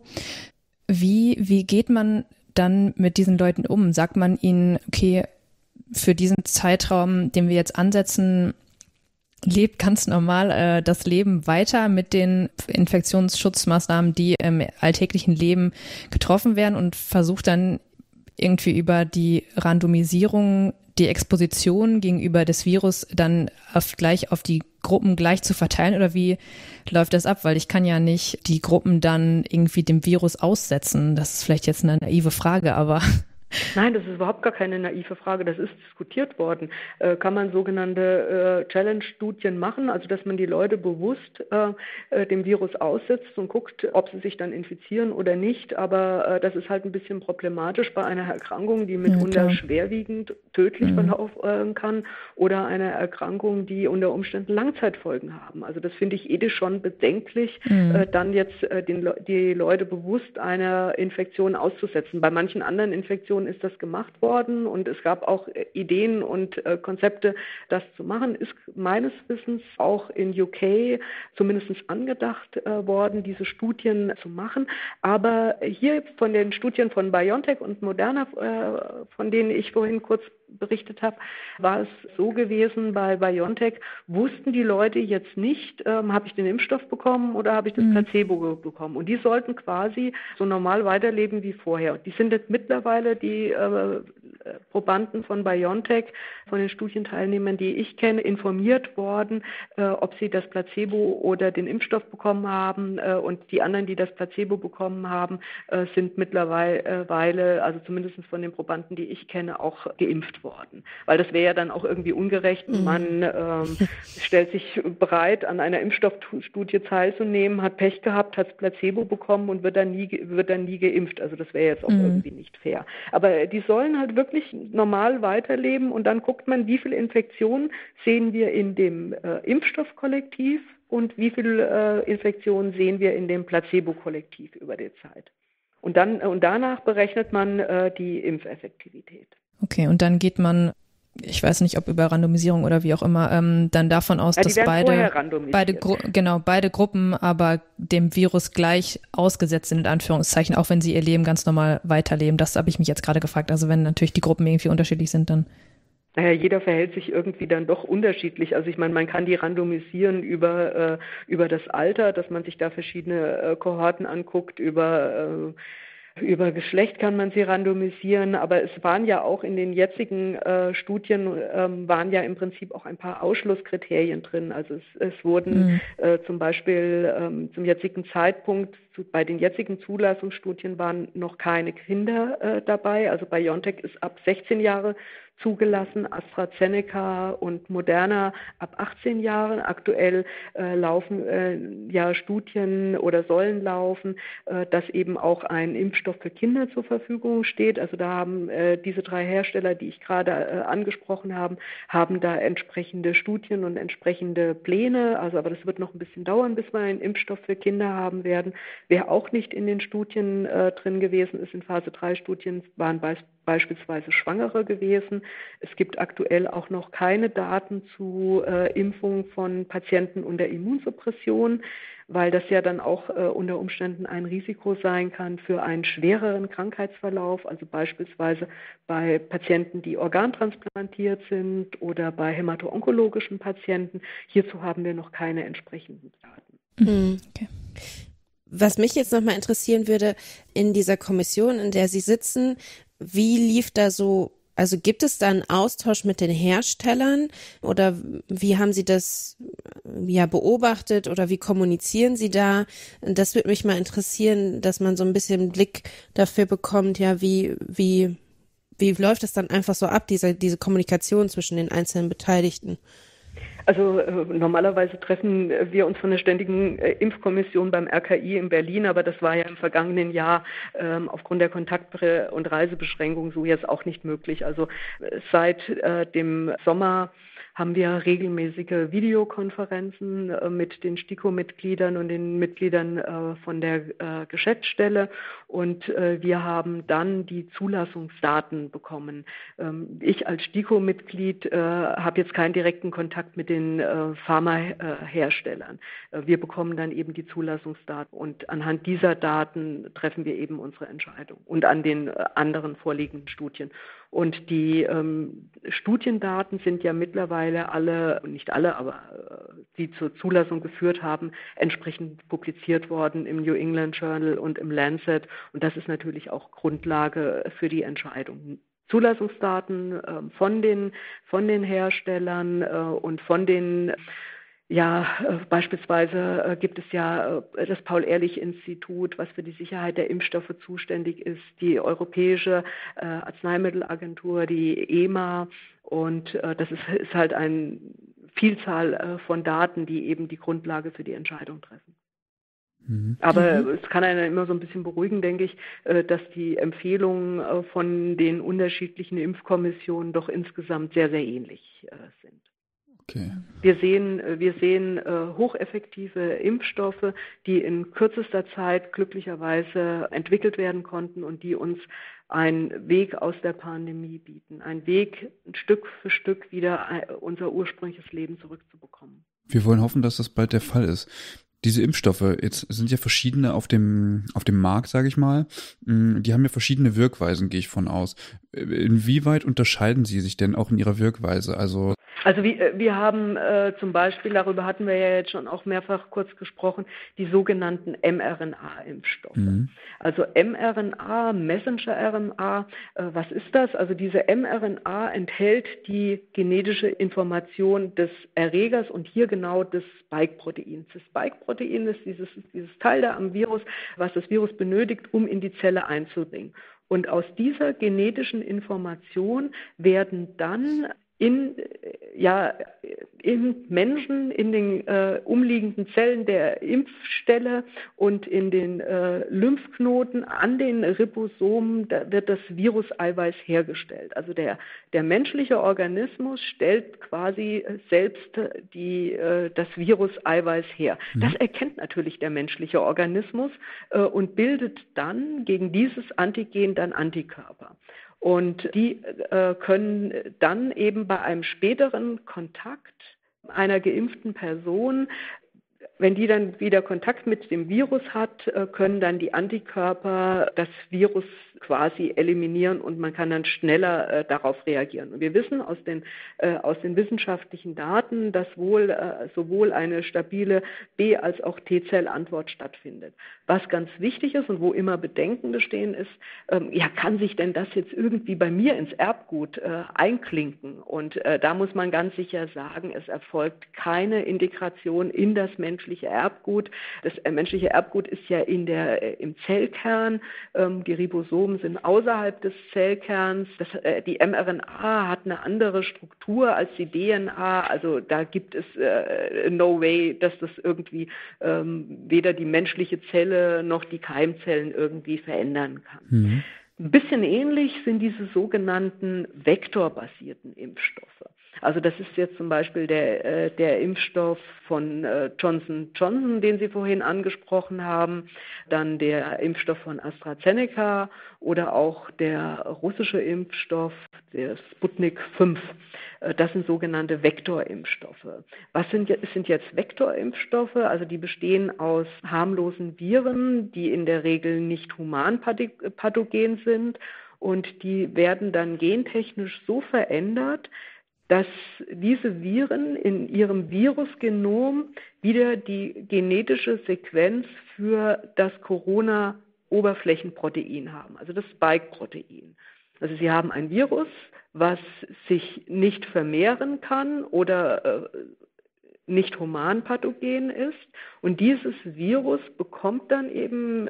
Wie geht man dann mit diesen Leuten um? Sagt man ihnen, okay, für diesen Zeitraum, den wir jetzt ansetzen, lebt ganz normal das Leben weiter mit den Infektionsschutzmaßnahmen, die im alltäglichen Leben getroffen werden und versucht dann irgendwie über die Randomisierung die Exposition gegenüber des Virus dann gleich auf die Gruppen gleich zu verteilen oder wie läuft das ab? Weil ich kann ja nicht die Gruppen dann irgendwie dem Virus aussetzen. Das ist vielleicht jetzt eine naive Frage, aber... Nein, das ist überhaupt gar keine naive Frage. Das ist diskutiert worden. Kann man sogenannte Challenge-Studien machen, also dass man die Leute bewusst dem Virus aussetzt und guckt, ob sie sich dann infizieren oder nicht. Aber das ist halt ein bisschen problematisch bei einer Erkrankung, die mitunter schwerwiegend tödlich verlaufen kann oder einer Erkrankung, die unter Umständen Langzeitfolgen haben. Also das finde ich ethisch schon bedenklich, dann jetzt die Leute bewusst einer Infektion auszusetzen. Bei manchen anderen Infektionen ist das gemacht worden und es gab auch Ideen und Konzepte, das zu machen, ist meines Wissens auch in UK zumindest angedacht worden, diese Studien zu machen. Aber hier von den Studien von BioNTech und Moderna, von denen ich vorhin kurz berichtet habe, war es so gewesen, bei BioNTech wussten die Leute jetzt nicht, habe ich den Impfstoff bekommen oder habe ich das Placebo bekommen. Und die sollten quasi so normal weiterleben wie vorher. Die sind jetzt mittlerweile die Probanden von BioNTech, von den Studienteilnehmern, die ich kenne, informiert worden, ob sie das Placebo oder den Impfstoff bekommen haben. Und die anderen, die das Placebo bekommen haben, sind mittlerweile, also zumindest von den Probanden, die ich kenne, auch geimpft worden. Weil das wäre ja dann auch irgendwie ungerecht. Man stellt sich bereit, an einer Impfstoffstudie teilzunehmen, hat Pech gehabt, hat das Placebo bekommen und wird dann nie geimpft. Also das wäre jetzt auch irgendwie nicht fair. Aber die sollen halt wirklich normal weiterleben und dann guckt man, wie viele Infektionen sehen wir in dem Impfstoffkollektiv und wie viele Infektionen sehen wir in dem Placebo-Kollektiv über die Zeit. Und danach berechnet man die Impfeffektivität. Okay, und dann geht man, ich weiß nicht, ob über Randomisierung oder wie auch immer, dann davon aus, dass beide Gruppen aber dem Virus gleich ausgesetzt sind, in Anführungszeichen, auch wenn sie ihr Leben ganz normal weiterleben. Das habe ich mich jetzt gerade gefragt. Also wenn natürlich die Gruppen irgendwie unterschiedlich sind, dann... Naja, jeder verhält sich irgendwie dann doch unterschiedlich. Also ich meine, man kann die randomisieren über das Alter, dass man sich da verschiedene Kohorten anguckt, über Geschlecht kann man sie randomisieren, aber es waren ja auch in den jetzigen Studien waren ja im Prinzip auch ein paar Ausschlusskriterien drin. Also es wurden zum Beispiel zum jetzigen Zeitpunkt bei den jetzigen Zulassungsstudien waren noch keine Kinder dabei. Also BioNTech ist ab 16 Jahre zugelassen, AstraZeneca und Moderna ab 18 Jahren. Aktuell laufen Studien oder sollen laufen, dass eben auch ein Impfstoff für Kinder zur Verfügung steht. Also da haben diese 3 Hersteller, die ich gerade angesprochen habe, haben da entsprechende Studien und entsprechende Pläne. Also aber das wird noch ein bisschen dauern, bis wir einen Impfstoff für Kinder haben werden. Wer auch nicht in den Studien drin gewesen ist, in Phase 3 Studien, waren beispielsweise Schwangere gewesen. Es gibt aktuell auch noch keine Daten zu Impfung von Patienten unter Immunsuppression, weil das ja dann auch unter Umständen ein Risiko sein kann für einen schwereren Krankheitsverlauf, also beispielsweise bei Patienten, die organtransplantiert sind oder bei hämato-onkologischen Patienten. Hierzu haben wir noch keine entsprechenden Daten. Okay. Was mich jetzt nochmal interessieren würde, in dieser Kommission, in der Sie sitzen, wie lief da so, also gibt es da einen Austausch mit den Herstellern oder wie haben Sie das beobachtet oder wie kommunizieren Sie da? Das würde mich mal interessieren, dass man so ein bisschen einen Blick dafür bekommt, wie läuft das dann einfach so ab, diese Kommunikation zwischen den einzelnen Beteiligten? Also normalerweise treffen wir uns von der Ständigen Impfkommission beim RKI in Berlin, aber das war ja im vergangenen Jahr aufgrund der Kontakt- und Reisebeschränkungen so jetzt auch nicht möglich. Also seit dem Sommer haben wir regelmäßige Videokonferenzen mit den STIKO-Mitgliedern und den Mitgliedern von der Geschäftsstelle und wir haben dann die Zulassungsdaten bekommen. Ich als STIKO-Mitglied habe jetzt keinen direkten Kontakt mit den Pharmaherstellern. Wir bekommen dann eben die Zulassungsdaten und anhand dieser Daten treffen wir eben unsere Entscheidung und an den anderen vorliegenden Studien. Und die Studiendaten sind ja mittlerweile alle, nicht alle, aber die zur Zulassung geführt haben, entsprechend publiziert worden im New England Journal und im Lancet. Und das ist natürlich auch Grundlage für die Entscheidung. Zulassungsdaten von den Herstellern und von den beispielsweise gibt es ja das Paul-Ehrlich-Institut, was für die Sicherheit der Impfstoffe zuständig ist, die Europäische Arzneimittelagentur, die EMA, und das ist halt eine Vielzahl von Daten, die eben die Grundlage für die Entscheidung treffen. Aber es kann einen immer so ein bisschen beruhigen, denke ich, dass die Empfehlungen von den unterschiedlichen Impfkommissionen doch insgesamt sehr, sehr ähnlich sind. Okay. Wir sehen hocheffektive Impfstoffe, die in kürzester Zeit glücklicherweise entwickelt werden konnten und die uns einen Weg aus der Pandemie bieten, einen Weg, Stück für Stück wieder unser ursprüngliches Leben zurückzubekommen. Wir wollen hoffen, dass das bald der Fall ist. Diese Impfstoffe, jetzt sind ja verschiedene auf dem Markt, sage ich mal. Die haben ja verschiedene Wirkweisen, gehe ich von aus. Inwieweit unterscheiden sie sich denn auch in ihrer Wirkweise? Also wir haben zum Beispiel, darüber hatten wir ja jetzt schon auch mehrfach kurz gesprochen, die sogenannten mRNA-Impfstoffe. Also mRNA, Messenger-RNA, was ist das? Also diese mRNA enthält die genetische Information des Erregers und hier genau des Spike-Proteins. Das Spike-Protein ist dieses Teil da am Virus, was das Virus benötigt, um in die Zelle einzudringen. Und aus dieser genetischen Information werden dann in Menschen, in den umliegenden Zellen der Impfstelle und in den Lymphknoten an den Ribosomen, da wird das Viruseiweiß hergestellt. Also der menschliche Organismus stellt quasi selbst das Viruseiweiß her. Das erkennt natürlich der menschliche Organismus und bildet dann gegen dieses Antigen dann Antikörper. Und die können dann eben bei einem späteren Kontakt einer geimpften Person, wenn die dann wieder Kontakt mit dem Virus hat, können dann die Antikörper das Virus quasi eliminieren und man kann dann schneller darauf reagieren. Und wir wissen aus den wissenschaftlichen Daten, dass sowohl eine stabile B- als auch T-Zell-Antwort stattfindet. Was ganz wichtig ist und wo immer Bedenken bestehen ist, kann sich denn das jetzt irgendwie bei mir ins Erbgut einklinken? Und da muss man ganz sicher sagen, es erfolgt keine Integration in das menschliche Erbgut. Das menschliche Erbgut ist ja im Zellkern. Die Ribosomen sind außerhalb des Zellkerns. Die mRNA hat eine andere Struktur als die DNA. Also da gibt es no way, dass das irgendwie weder die menschliche Zelle noch die Keimzellen irgendwie verändern kann. Ein bisschen ähnlich sind diese sogenannten vektorbasierten Impfstoffe. Also das ist jetzt zum Beispiel der Impfstoff von Johnson & Johnson, den Sie vorhin angesprochen haben, dann der Impfstoff von AstraZeneca oder auch der russische Impfstoff, der Sputnik 5. Das sind sogenannte Vektorimpfstoffe. Was sind jetzt Vektorimpfstoffe? Also die bestehen aus harmlosen Viren, die in der Regel nicht humanpathogen sind und die werden dann gentechnisch so verändert, dass diese Viren in ihrem Virusgenom wieder die genetische Sequenz für das Corona-Oberflächenprotein haben, also das Spike-Protein. Also Sie haben ein Virus, was sich nicht vermehren kann oder nicht humanpathogen ist. Und dieses Virus bekommt dann eben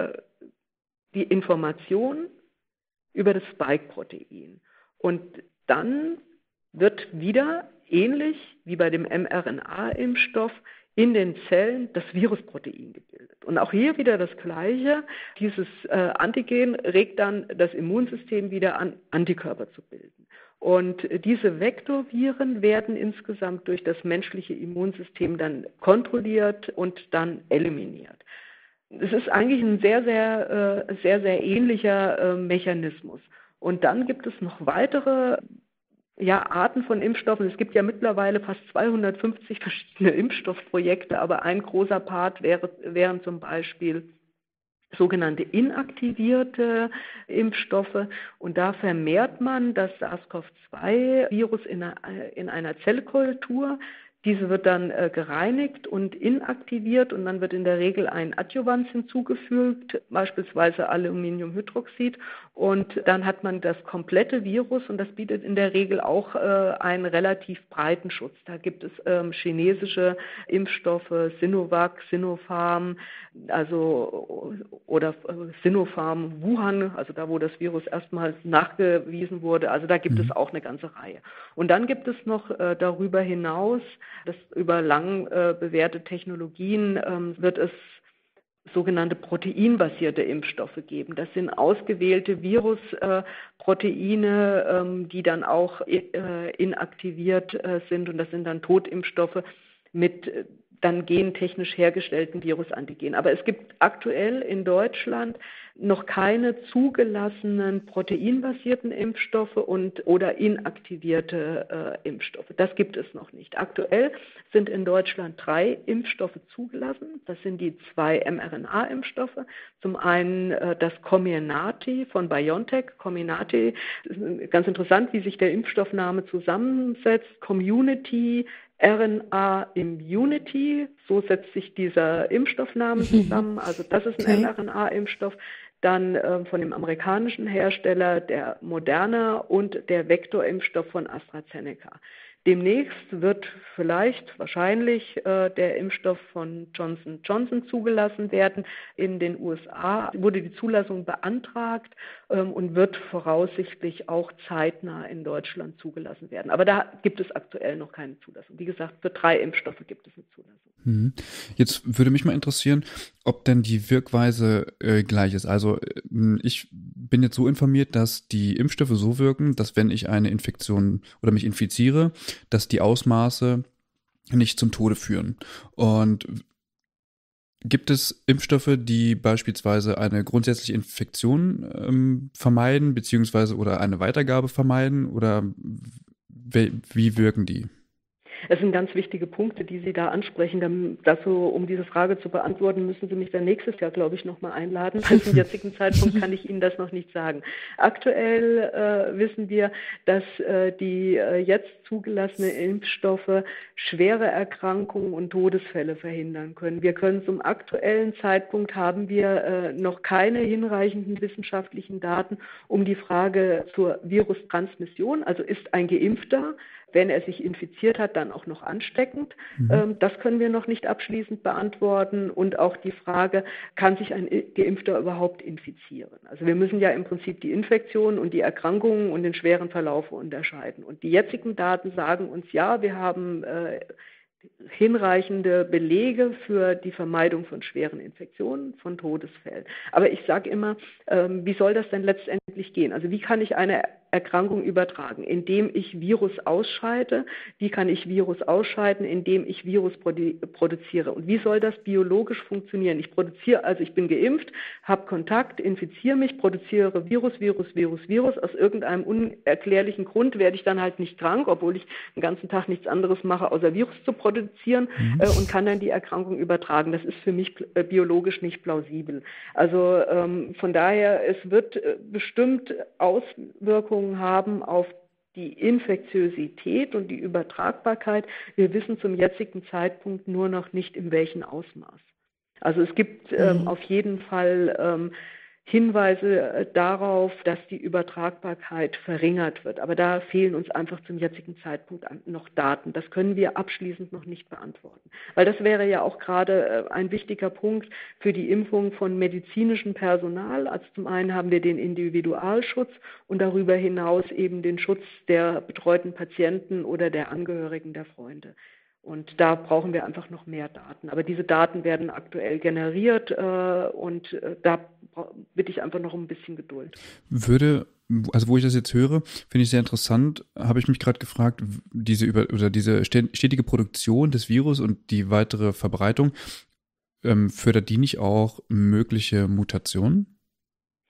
die Information über das Spike-Protein. Und dann wird wieder, ähnlich wie bei dem mRNA-Impfstoff, in den Zellen das Virusprotein gebildet. Und auch hier wieder das Gleiche. Dieses Antigen regt dann das Immunsystem wieder an, Antikörper zu bilden. Und diese Vektorviren werden insgesamt durch das menschliche Immunsystem dann kontrolliert und dann eliminiert. Es ist eigentlich ein sehr, sehr ähnlicher Mechanismus. Und dann gibt es noch weitere Arten von Impfstoffen. Es gibt ja mittlerweile fast 250 verschiedene Impfstoffprojekte, aber ein großer Part wären zum Beispiel sogenannte inaktivierte Impfstoffe. Und da vermehrt man das SARS-CoV-2-Virus in einer Zellkultur. Diese wird dann gereinigt und inaktiviert und dann wird in der Regel ein Adjuvans hinzugefügt, beispielsweise Aluminiumhydroxid, und dann hat man das komplette Virus und das bietet in der Regel auch einen relativ breiten Schutz. Da gibt es chinesische Impfstoffe, Sinovac, Sinopharm, oder Sinopharm Wuhan, also da, wo das Virus erstmals nachgewiesen wurde. Also da gibt es auch eine ganze Reihe. Und dann gibt es noch darüber hinaus, das über lang bewährte Technologien, wird es sogenannte proteinbasierte Impfstoffe geben. Das sind ausgewählte Virusproteine, die dann auch inaktiviert sind, und das sind dann Totimpfstoffe mit dann gentechnisch hergestellten Virusantigenen. Aber es gibt aktuell in Deutschland noch keine zugelassenen proteinbasierten Impfstoffe oder inaktivierte Impfstoffe. Das gibt es noch nicht. Aktuell sind in Deutschland 3 Impfstoffe zugelassen. Das sind die 2 mRNA-Impfstoffe. Zum einen das Comirnaty von BioNTech. Comirnaty ist ganz interessant, wie sich der Impfstoffname zusammensetzt. Community RNA Immunity, so setzt sich dieser Impfstoffname zusammen. Also das ist ein mRNA-Impfstoff. Dann von dem amerikanischen Hersteller der Moderna und der Vektorimpfstoff von AstraZeneca. Demnächst wird wahrscheinlich der Impfstoff von Johnson & Johnson zugelassen werden. In den USA wurde die Zulassung beantragt und wird voraussichtlich auch zeitnah in Deutschland zugelassen werden. Aber da gibt es aktuell noch keine Zulassung. Wie gesagt, für 3 Impfstoffe gibt es eine Zulassung. Jetzt würde mich mal interessieren, ob denn die Wirkweise gleich ist. Also ich bin jetzt so informiert, dass die Impfstoffe so wirken, dass wenn ich eine Infektion oder mich infiziere, dass die Ausmaße nicht zum Tode führen. Und gibt es Impfstoffe, die beispielsweise eine grundsätzliche Infektion vermeiden, beziehungsweise oder eine Weitergabe vermeiden, oder wie wirken die? Es sind ganz wichtige Punkte, die Sie da ansprechen. Um diese Frage zu beantworten, müssen Sie mich dann nächstes Jahr, glaube ich, nochmal einladen. Zum jetzigen Zeitpunkt kann ich Ihnen das noch nicht sagen. Aktuell wissen wir, dass die jetzt zugelassenen Impfstoffe schwere Erkrankungen und Todesfälle verhindern können. Wir können zum aktuellen Zeitpunkt haben wir noch keine hinreichenden wissenschaftlichen Daten um die Frage zur Virustransmission. Also ist ein Geimpfter, wenn er sich infiziert hat, dann auch noch ansteckend? Das können wir noch nicht abschließend beantworten. Und auch die Frage, kann sich ein Geimpfter überhaupt infizieren? Also wir müssen ja im Prinzip die Infektion und die Erkrankungen und den schweren Verlauf unterscheiden. Und die jetzigen Daten sagen uns, ja, wir haben hinreichende Belege für die Vermeidung von schweren Infektionen, von Todesfällen. Aber ich sage immer, wie soll das denn letztendlich gehen? Also wie kann ich eine Erkrankung übertragen? Indem ich Virus ausscheide. Wie kann ich Virus ausscheiden? Indem ich Virus produziere. Und wie soll das biologisch funktionieren? Ich bin geimpft, habe Kontakt, infiziere mich, produziere Virus. Aus irgendeinem unerklärlichen Grund werde ich dann halt nicht krank, obwohl ich den ganzen Tag nichts anderes mache, außer Virus zu produzieren, und kann dann die Erkrankung übertragen. Das ist für mich biologisch nicht plausibel. Also von daher, es wird bestimmt Auswirkungen haben auf die Infektiosität und die Übertragbarkeit. Wir wissen zum jetzigen Zeitpunkt nur noch nicht, in welchem Ausmaß. Also es gibt auf jeden Fall Hinweise darauf, dass die Übertragbarkeit verringert wird. Aber da fehlen uns einfach zum jetzigen Zeitpunkt noch Daten. Das können wir abschließend noch nicht beantworten. Weil das wäre ja auch gerade ein wichtiger Punkt für die Impfung von medizinischem Personal. Also zum einen haben wir den Individualschutz und darüber hinaus eben den Schutz der betreuten Patienten oder der Angehörigen der Freunde. Und da brauchen wir einfach noch mehr Daten. Aber diese Daten werden aktuell generiert und da bitte ich einfach noch ein bisschen Geduld. Wo ich das jetzt höre, finde ich sehr interessant, habe ich mich gerade gefragt, diese stetige Produktion des Virus und die weitere Verbreitung, fördert die nicht auch mögliche Mutationen?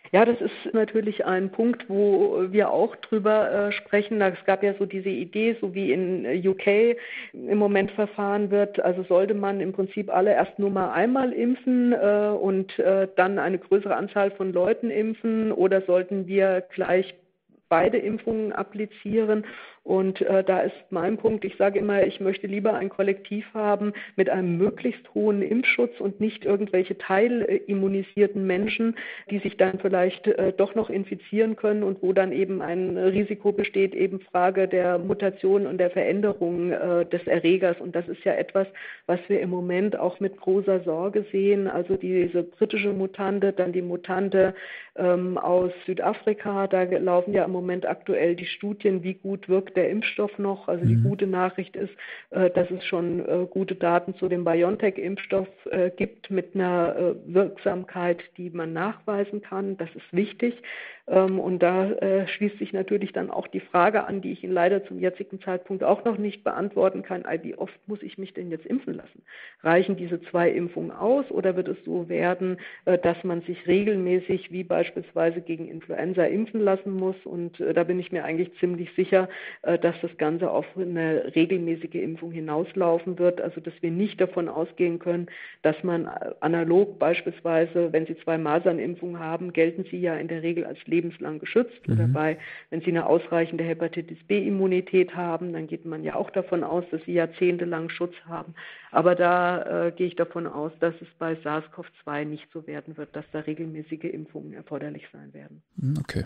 Ja, das ist natürlich ein Punkt, wo wir auch drüber sprechen. Es gab ja so diese Idee, so wie in UK im Moment verfahren wird. Also sollte man im Prinzip alle erst nur mal einmal impfen und dann eine größere Anzahl von Leuten impfen, oder sollten wir gleich beide Impfungen applizieren? Und da ist mein Punkt, ich sage immer, ich möchte lieber ein Kollektiv haben mit einem möglichst hohen Impfschutz und nicht irgendwelche teilimmunisierten Menschen, die sich dann vielleicht doch noch infizieren können und wo dann eben ein Risiko besteht, eben Frage der Mutation und der Veränderung des Erregers. Und das ist ja etwas, was wir im Moment auch mit großer Sorge sehen. Also diese britische Mutante, dann die Mutante aus Südafrika, da laufen ja im Moment aktuell die Studien, wie gut wirkt der Impfstoff noch. Also die gute Nachricht ist, dass es schon gute Daten zu dem BioNTech-Impfstoff gibt mit einer Wirksamkeit, die man nachweisen kann. Das ist wichtig. Und da schließt sich natürlich dann auch die Frage an, die ich Ihnen leider zum jetzigen Zeitpunkt auch noch nicht beantworten kann. Wie oft muss ich mich denn jetzt impfen lassen? Reichen diese 2 Impfungen aus, oder wird es so werden, dass man sich regelmäßig wie beispielsweise gegen Influenza impfen lassen muss? Und da bin ich mir eigentlich ziemlich sicher, dass das Ganze auf eine regelmäßige Impfung hinauslaufen wird. Also dass wir nicht davon ausgehen können, dass man analog beispielsweise, wenn Sie 2 Masernimpfungen haben, gelten sie ja in der Regel als lebenslang geschützt. Dabei, wenn Sie eine ausreichende Hepatitis-B-Immunität haben, dann geht man ja auch davon aus, dass Sie jahrzehntelang Schutz haben. Aber da gehe ich davon aus, dass es bei SARS-CoV-2 nicht so werden wird, dass da regelmäßige Impfungen erforderlich sein werden. Okay.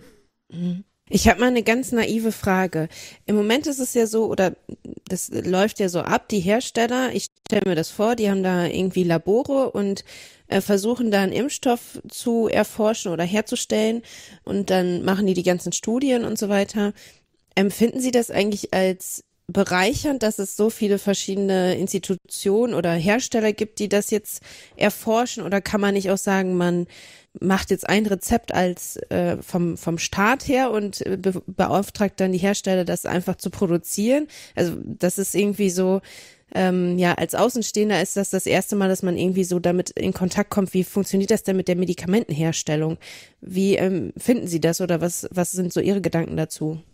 Ich habe mal eine ganz naive Frage. Im Moment ist es ja so, oder das läuft ja so ab, die Hersteller, ich stelle mir das vor, die haben da irgendwie Labore und versuchen da einen Impfstoff zu erforschen oder herzustellen, und dann machen die ganzen Studien und so weiter. Empfinden Sie das eigentlich als bereichernd, dass es so viele verschiedene Institutionen oder Hersteller gibt, die das jetzt erforschen, oder kann man nicht auch sagen, man macht jetzt ein Rezept als vom Staat her und beauftragt dann die Hersteller, das einfach zu produzieren? Also das ist irgendwie so, als Außenstehender ist das erste Mal, dass man irgendwie so damit in Kontakt kommt. Wie funktioniert das denn mit der Medikamentenherstellung? Wie finden Sie das, oder was sind so Ihre Gedanken dazu?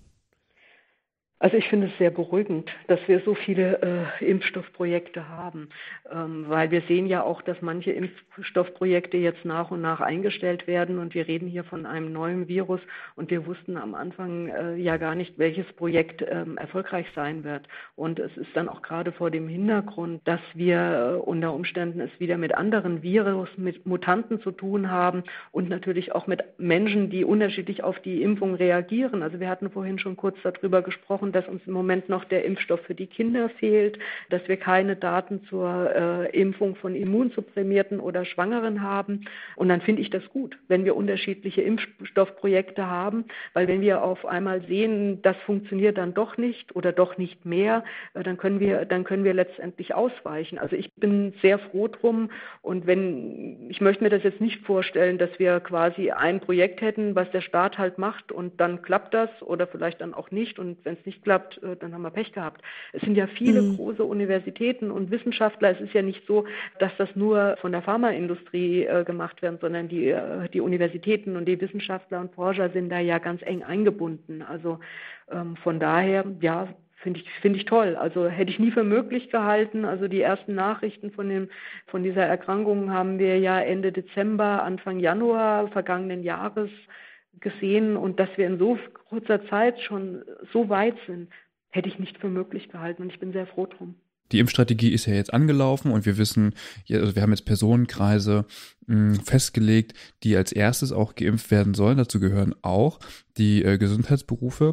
Also ich finde es sehr beruhigend, dass wir so viele Impfstoffprojekte haben, weil wir sehen ja auch, dass manche Impfstoffprojekte jetzt nach und nach eingestellt werden, und wir reden hier von einem neuen Virus, und wir wussten am Anfang ja gar nicht, welches Projekt erfolgreich sein wird. Und es ist dann auch gerade vor dem Hintergrund, dass wir unter Umständen es wieder mit anderen Virus, mit Mutanten zu tun haben und natürlich auch mit Menschen, die unterschiedlich auf die Impfung reagieren. Also wir hatten vorhin schon kurz darüber gesprochen, dass uns im Moment noch der Impfstoff für die Kinder fehlt, dass wir keine Daten zur Impfung von Immunsupprimierten oder Schwangeren haben. Und dann finde ich das gut, wenn wir unterschiedliche Impfstoffprojekte haben, weil wenn wir auf einmal sehen, das funktioniert dann doch nicht oder doch nicht mehr, dann können wir letztendlich ausweichen. Also ich bin sehr froh drum, und ich möchte mir das jetzt nicht vorstellen, dass wir quasi ein Projekt hätten, was der Staat halt macht, und dann klappt das oder vielleicht dann auch nicht, und wenn es nicht klappt, dann haben wir Pech gehabt. Es sind ja viele große Universitäten und Wissenschaftler. Es ist ja nicht so, dass das nur von der Pharmaindustrie gemacht wird, sondern die Universitäten und die Wissenschaftler und Forscher sind da ja ganz eng eingebunden. Also von daher, ja, finde ich toll. Also hätte ich nie für möglich gehalten. Also die ersten Nachrichten von dieser Erkrankung haben wir ja Ende Dezember, Anfang Januar vergangenen Jahres gesehen, und dass wir in so kurzer Zeit schon so weit sind, hätte ich nicht für möglich gehalten, und ich bin sehr froh drum. Die Impfstrategie ist ja jetzt angelaufen, und wir wissen, also wir haben jetzt Personenkreise festgelegt, die als erstes auch geimpft werden sollen. Dazu gehören auch die Gesundheitsberufe.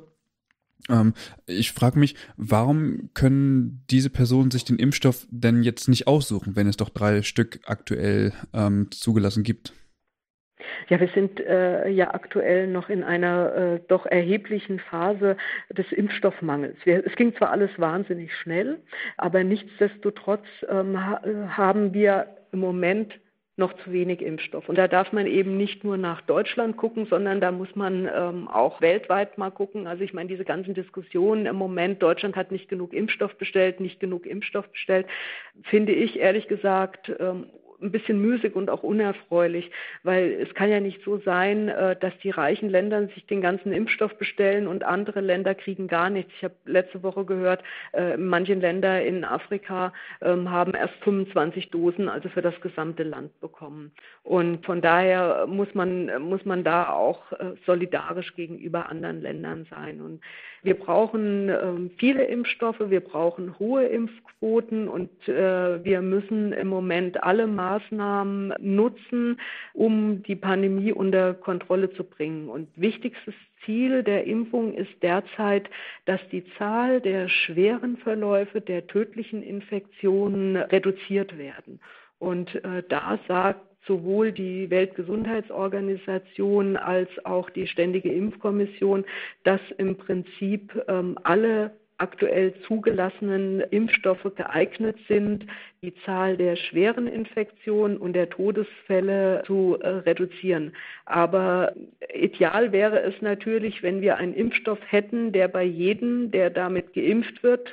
Ich frage mich, warum können diese Personen sich den Impfstoff denn jetzt nicht aussuchen, wenn es doch 3 Stück aktuell zugelassen gibt? Ja, wir sind ja aktuell noch in einer doch erheblichen Phase des Impfstoffmangels. Es ging zwar alles wahnsinnig schnell, aber nichtsdestotrotz haben wir im Moment noch zu wenig Impfstoff. Und da darf man eben nicht nur nach Deutschland gucken, sondern da muss man auch weltweit mal gucken. Also ich meine, diese ganzen Diskussionen im Moment, Deutschland hat nicht genug Impfstoff bestellt, finde ich ehrlich gesagt ein bisschen müßig und auch unerfreulich, weil es kann ja nicht so sein, dass die reichen Länder sich den ganzen Impfstoff bestellen und andere Länder kriegen gar nichts. Ich habe letzte Woche gehört, manche Länder in Afrika haben erst 25 Dosen, also für das gesamte Land bekommen. Und von daher muss man da auch solidarisch gegenüber anderen Ländern sein. Und wir brauchen viele Impfstoffe, wir brauchen hohe Impfquoten und wir müssen im Moment alle Maßnahmen nutzen, um die Pandemie unter Kontrolle zu bringen. Und wichtigstes Ziel der Impfung ist derzeit, dass die Zahl der schweren Verläufe, der tödlichen Infektionen reduziert werden. Und da sagt sowohl die Weltgesundheitsorganisation als auch die Ständige Impfkommission, dass im Prinzip alle aktuell zugelassenen Impfstoffe geeignet sind, die Zahl der schweren Infektionen und der Todesfälle zu reduzieren. Aber ideal wäre es natürlich, wenn wir einen Impfstoff hätten, der bei jedem, der damit geimpft wird,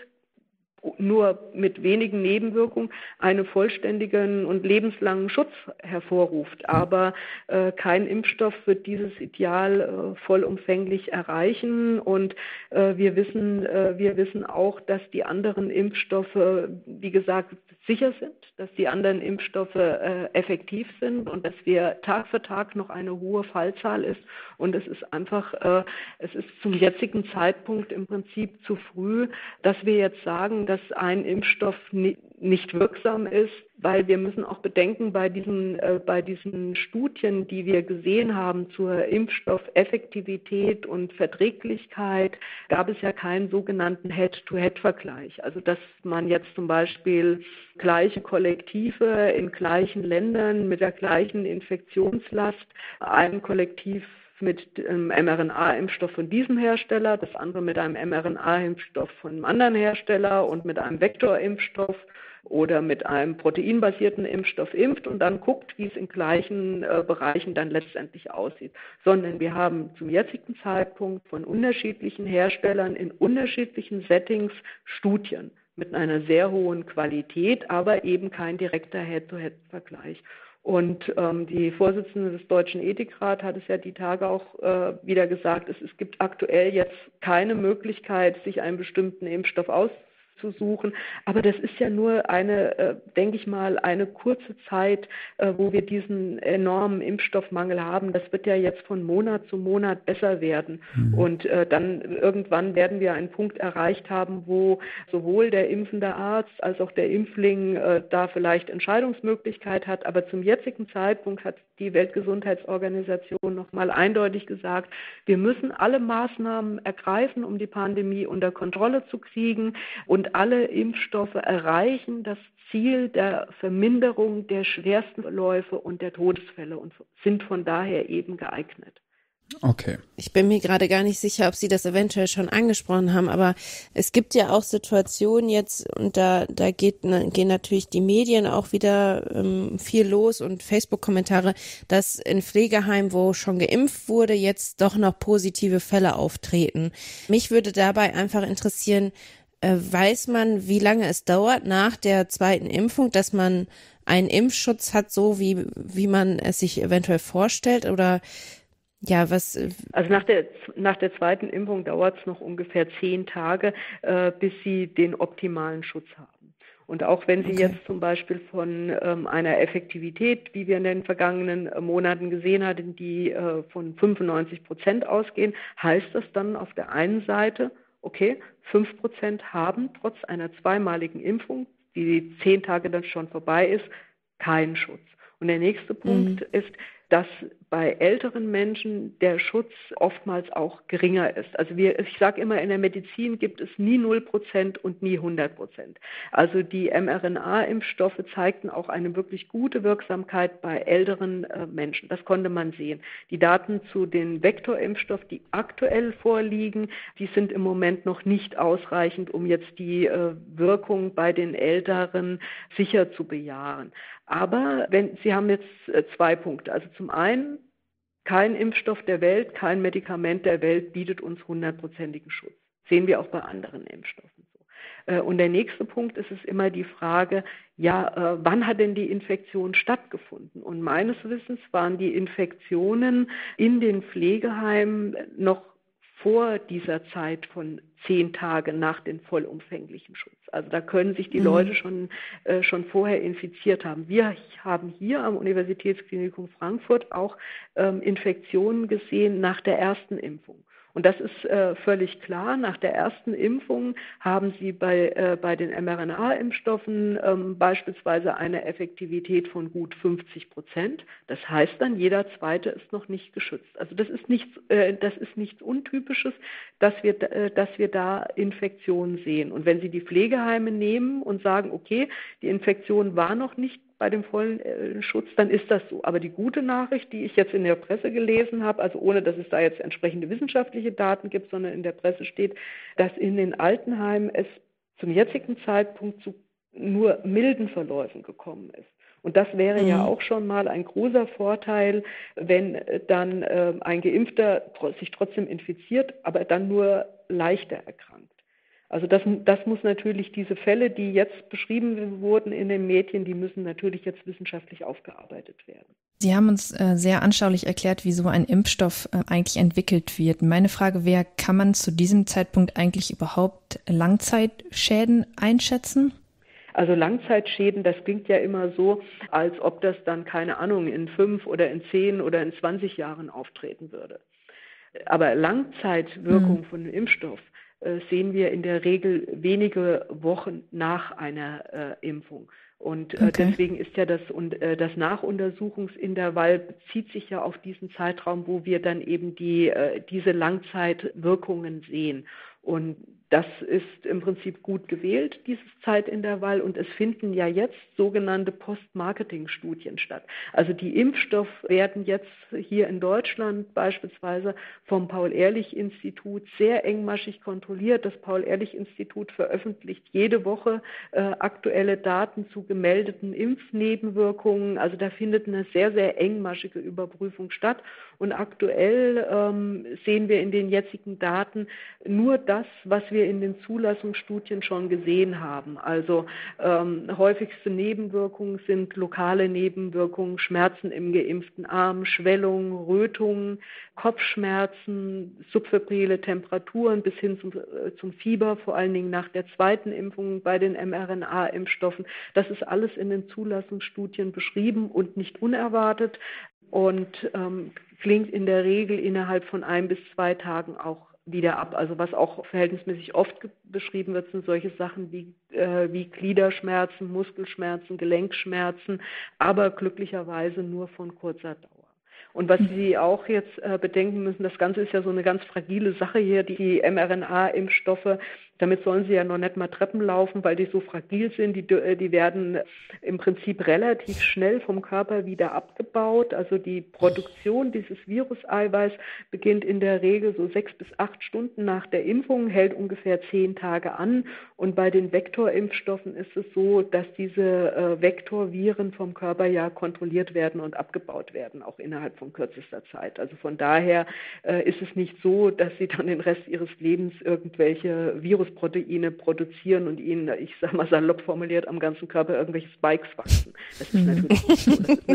nur mit wenigen Nebenwirkungen einen vollständigen und lebenslangen Schutz hervorruft. Aber kein Impfstoff wird dieses Ideal vollumfänglich erreichen. Und wir wissen auch, dass die anderen Impfstoffe, wie gesagt, sicher sind, dass die anderen Impfstoffe effektiv sind und dass wir Tag für Tag noch eine hohe Fallzahl ist. Und es ist einfach, es ist zum jetzigen Zeitpunkt im Prinzip zu früh, dass wir jetzt sagen, dass ein Impfstoff nicht wirksam ist, weil wir müssen auch bedenken, bei diesen Studien, die wir gesehen haben zur Impfstoffeffektivität und Verträglichkeit, gab es ja keinen sogenannten Head-to-Head-Vergleich. Also dass man jetzt zum Beispiel gleiche Kollektive in gleichen Ländern mit der gleichen Infektionslast, einem Kollektiv mit einem mRNA-Impfstoff von diesem Hersteller, das andere mit einem mRNA-Impfstoff von einem anderen Hersteller und mit einem Vektorimpfstoff oder mit einem proteinbasierten Impfstoff impft und dann guckt, wie es in gleichen Bereichen dann letztendlich aussieht. Sondern wir haben zum jetzigen Zeitpunkt von unterschiedlichen Herstellern in unterschiedlichen Settings Studien mit einer sehr hohen Qualität, aber eben kein direkter Head-to-Head-Vergleich. Und die Vorsitzende des Deutschen Ethikrats hat es ja die Tage auch wieder gesagt, es gibt aktuell jetzt keine Möglichkeit, sich einen bestimmten Impfstoff auszusuchen. Aber das ist ja nur denke ich mal, eine kurze Zeit, wo wir diesen enormen Impfstoffmangel haben. Das wird ja jetzt von Monat zu Monat besser werden. Mhm. Und dann irgendwann werden wir einen Punkt erreicht haben, wo sowohl der impfende Arzt als auch der Impfling da vielleicht Entscheidungsmöglichkeit hat. Aber zum jetzigen Zeitpunkt hat die Weltgesundheitsorganisation nochmal eindeutig gesagt, wir müssen alle Maßnahmen ergreifen, um die Pandemie unter Kontrolle zu kriegen und alle Impfstoffe erreichen das Ziel der Verminderung der schwersten Verläufe und der Todesfälle und sind von daher eben geeignet. Okay. Ich bin mir gerade gar nicht sicher, ob Sie das eventuell schon angesprochen haben, aber es gibt ja auch Situationen jetzt und da gehen natürlich die Medien auch wieder viel los und Facebook-Kommentare, dass in Pflegeheimen, wo schon geimpft wurde, jetzt doch noch positive Fälle auftreten. Mich würde dabei einfach interessieren, weiß man, wie lange es dauert nach der zweiten Impfung, dass man einen Impfschutz hat, so wie man es sich eventuell vorstellt oder ja, was? Also nach der zweiten Impfung dauert es noch ungefähr 10 Tage, bis Sie den optimalen Schutz haben. Und auch wenn Sie jetzt zum Beispiel von einer Effektivität, wie wir in den vergangenen Monaten gesehen hatten, die von 95% ausgehen, heißt das dann auf der einen Seite, okay, 5% haben trotz einer zweimaligen Impfung, die 10 Tage dann schon vorbei ist, keinen Schutz. Und der nächste Punkt ist, dass bei älteren Menschen der Schutz oftmals auch geringer ist. Also ich sage immer, in der Medizin gibt es nie 0% und nie 100%. Also die mRNA-Impfstoffe zeigten auch eine wirklich gute Wirksamkeit bei älteren Menschen. Das konnte man sehen. Die Daten zu den Vektorimpfstoffen, die aktuell vorliegen, die sind im Moment noch nicht ausreichend, um jetzt die Wirkung bei den Älteren sicher zu bejahen. Aber Sie haben jetzt 2 Punkte. Also zum einen, kein Impfstoff der Welt, kein Medikament der Welt bietet uns 100%igen Schutz. Sehen wir auch bei anderen Impfstoffen so. Und der nächste Punkt ist es immer die Frage, wann hat denn die Infektion stattgefunden? Und meines Wissens waren die Infektionen in den Pflegeheimen noch vor dieser Zeit von 10 Tage nach dem vollumfänglichen Schutz. Also da können sich die Leute schon vorher infiziert haben. Wir haben hier am Universitätsklinikum Frankfurt auch Infektionen gesehen nach der ersten Impfung. Und das ist völlig klar. Nach der ersten Impfung haben sie bei den mRNA-Impfstoffen beispielsweise eine Effektivität von gut 50%. Das heißt dann, jeder Zweite ist noch nicht geschützt. Also das ist nichts Untypisches, dass wir da Infektionen sehen. Und wenn Sie die Pflegeheime nehmen und sagen, okay, die Infektion war noch nicht bei dem vollen Schutz, dann ist das so. Aber die gute Nachricht, die ich jetzt in der Presse gelesen habe, also ohne, dass es da jetzt entsprechende wissenschaftliche Daten gibt, sondern in der Presse steht, dass in den Altenheimen es zum jetzigen Zeitpunkt zu nur milden Verläufen gekommen ist. Und das wäre ja auch schon mal ein großer Vorteil, wenn dann ein Geimpfter sich trotzdem infiziert, aber dann nur leichter erkrankt. Also das muss natürlich, diese Fälle, die jetzt beschrieben wurden in den Medien, die müssen natürlich jetzt wissenschaftlich aufgearbeitet werden. Sie haben uns sehr anschaulich erklärt, wie so ein Impfstoff eigentlich entwickelt wird. Meine Frage wäre, kann man zu diesem Zeitpunkt eigentlich überhaupt Langzeitschäden einschätzen? Also Langzeitschäden, das klingt ja immer so, als ob das dann, keine Ahnung, in 5 oder in 10 oder in 20 Jahren auftreten würde. Aber Langzeitwirkung von einem Impfstoff sehen wir in der Regel wenige Wochen nach einer Impfung. Und deswegen ist ja das Nachuntersuchungsintervall bezieht sich ja auf diesen Zeitraum, wo wir dann eben diese Langzeitwirkungen sehen. Und das ist im Prinzip gut gewählt, dieses Zeitintervall, und es finden ja jetzt sogenannte Post-Marketing-Studien statt. Also die Impfstoffe werden jetzt hier in Deutschland beispielsweise vom Paul-Ehrlich-Institut sehr engmaschig kontrolliert. Das Paul-Ehrlich-Institut veröffentlicht jede Woche aktuelle Daten zu gemeldeten Impfnebenwirkungen. Also da findet eine sehr, sehr engmaschige Überprüfung statt. Und aktuell sehen wir in den jetzigen Daten nur das, was wir in den Zulassungsstudien schon gesehen haben. Also häufigste Nebenwirkungen sind lokale Nebenwirkungen, Schmerzen im geimpften Arm, Schwellungen, Rötungen, Kopfschmerzen, subfebrile Temperaturen bis hin zum Fieber, vor allen Dingen nach der zweiten Impfung bei den mRNA-Impfstoffen. Das ist alles in den Zulassungsstudien beschrieben und nicht unerwartet und klingt in der Regel innerhalb von 1 bis 2 Tagen auch wieder ab. Also was auch verhältnismäßig oft beschrieben wird, sind solche Sachen wie Gliederschmerzen, Muskelschmerzen, Gelenkschmerzen, aber glücklicherweise nur von kurzer Dauer. Und was Sie auch jetzt bedenken müssen, das Ganze ist ja so eine ganz fragile Sache hier, die mRNA-Impfstoffe, damit sollen sie ja noch nicht mal Treppen laufen, weil die so fragil sind. Die werden im Prinzip relativ schnell vom Körper wieder abgebaut. Also die Produktion dieses Viruseiweiß beginnt in der Regel so 6 bis 8 Stunden nach der Impfung, hält ungefähr 10 Tage an. Und bei den Vektorimpfstoffen ist es so, dass diese Vektorviren vom Körper ja kontrolliert werden und abgebaut werden, auch innerhalb von kürzester Zeit. Also von daher ist es nicht so, dass sie dann den Rest ihres Lebens irgendwelche Virusproteine produzieren und ihnen, ich sag mal salopp formuliert, am ganzen Körper irgendwelche Spikes wachsen. Das ist natürlich nicht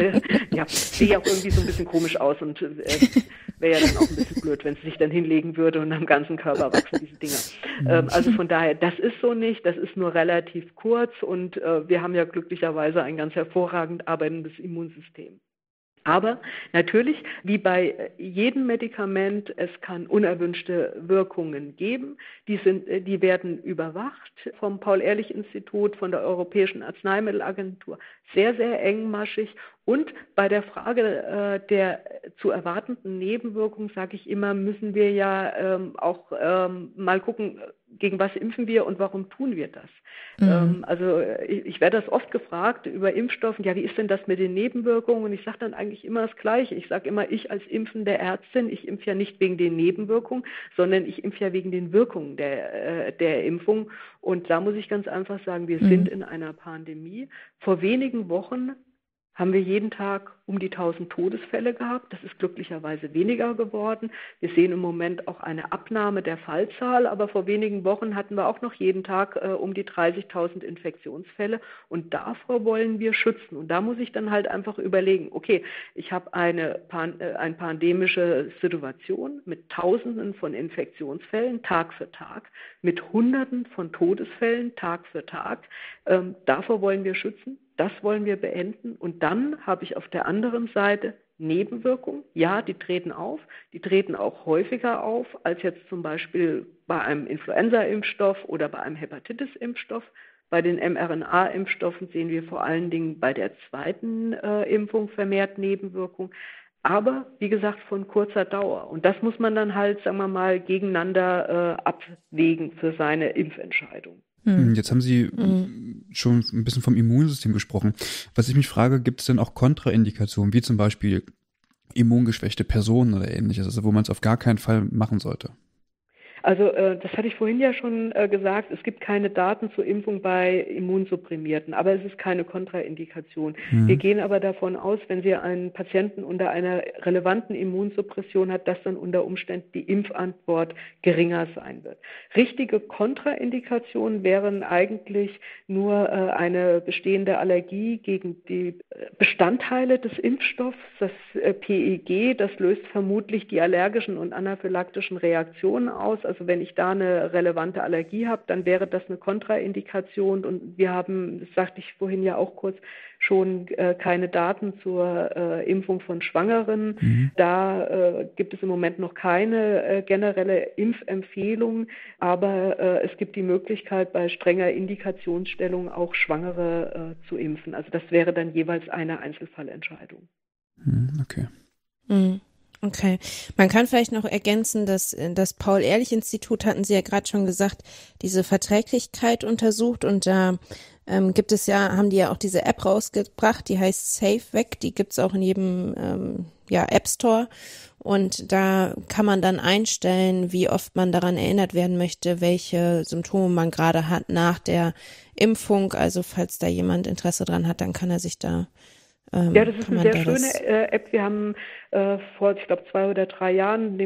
so. Sehe ja auch irgendwie so ein bisschen komisch aus und wäre ja dann auch ein bisschen blöd, wenn es sich dann hinlegen würde und am ganzen Körper wachsen diese Dinger. Also von daher, das ist so nicht, das ist nur relativ kurz und wir haben ja glücklicherweise ein ganz hervorragend arbeitendes Immunsystem. Aber natürlich, wie bei jedem Medikament, es kann unerwünschte Wirkungen geben. Die werden überwacht vom Paul-Ehrlich-Institut, von der Europäischen Arzneimittelagentur, sehr, sehr engmaschig. Und bei der Frage der zu erwartenden Nebenwirkungen, sage ich immer, müssen wir ja auch mal gucken, gegen was impfen wir und warum tun wir das? Also ich werde das oft gefragt über Impfstoffen, ja, wie ist denn das mit den Nebenwirkungen? Und ich sage dann eigentlich immer das Gleiche. Ich sage immer, ich als impfende Ärztin, ich impfe ja nicht wegen den Nebenwirkungen, sondern ich impfe ja wegen den Wirkungen der Impfung. Und da muss ich ganz einfach sagen, wir sind in einer Pandemie. Vor wenigen Wochen haben wir jeden Tag um die 1000 Todesfälle gehabt. Das ist glücklicherweise weniger geworden. Wir sehen im Moment auch eine Abnahme der Fallzahl, aber vor wenigen Wochen hatten wir auch noch jeden Tag um die 30.000 Infektionsfälle und davor wollen wir schützen. Und da muss ich dann halt einfach überlegen, okay, ich habe eine pandemische Situation mit Tausenden von Infektionsfällen Tag für Tag, mit Hunderten von Todesfällen Tag für Tag. Davor wollen wir schützen. Das wollen wir beenden. Und dann habe ich auf der anderen Seite Nebenwirkungen. Ja, die treten auf. Die treten auch häufiger auf als jetzt zum Beispiel bei einem Influenza-Impfstoff oder bei einem Hepatitis-Impfstoff. Bei den mRNA-Impfstoffen sehen wir vor allen Dingen bei der zweiten Impfung vermehrt Nebenwirkungen. Aber, wie gesagt, von kurzer Dauer. Und das muss man dann halt, sagen wir mal, gegeneinander abwägen für seine Impfentscheidung. Jetzt haben Sie schon ein bisschen vom Immunsystem gesprochen. Was ich mich frage, gibt es denn auch Kontraindikationen, wie zum Beispiel immungeschwächte Personen oder ähnliches, also wo man es auf gar keinen Fall machen sollte? Also das hatte ich vorhin ja schon gesagt, es gibt keine Daten zur Impfung bei Immunsupprimierten, aber es ist keine Kontraindikation. Wir gehen aber davon aus, wenn Sie einen Patienten unter einer relevanten Immunsuppression hat, dass dann unter Umständen die Impfantwort geringer sein wird. Richtige Kontraindikationen wären eigentlich nur eine bestehende Allergie gegen die Bestandteile des Impfstoffs, das PEG, das löst vermutlich die allergischen und anaphylaktischen Reaktionen aus. Also wenn ich da eine relevante Allergie habe, dann wäre das eine Kontraindikation und wir haben, das sagte ich vorhin ja auch kurz, schon keine Daten zur Impfung von Schwangeren. Da gibt es im Moment noch keine generelle Impfempfehlung, aber es gibt die Möglichkeit, bei strenger Indikationsstellung auch Schwangere zu impfen. Also das wäre dann jeweils eine Einzelfallentscheidung. Okay. Okay. Man kann vielleicht noch ergänzen, dass das Paul-Ehrlich-Institut, hatten Sie ja gerade schon gesagt, diese Verträglichkeit untersucht und da haben die ja auch diese App rausgebracht, die heißt SafeVac, die gibt's auch in jedem App Store und da kann man dann einstellen, wie oft man daran erinnert werden möchte, welche Symptome man gerade hat nach der Impfung. Also falls da jemand Interesse dran hat, dann kann er sich da ja, das ist eine sehr schöne App. Wir haben vor, ich glaube, 2 oder 3 Jahren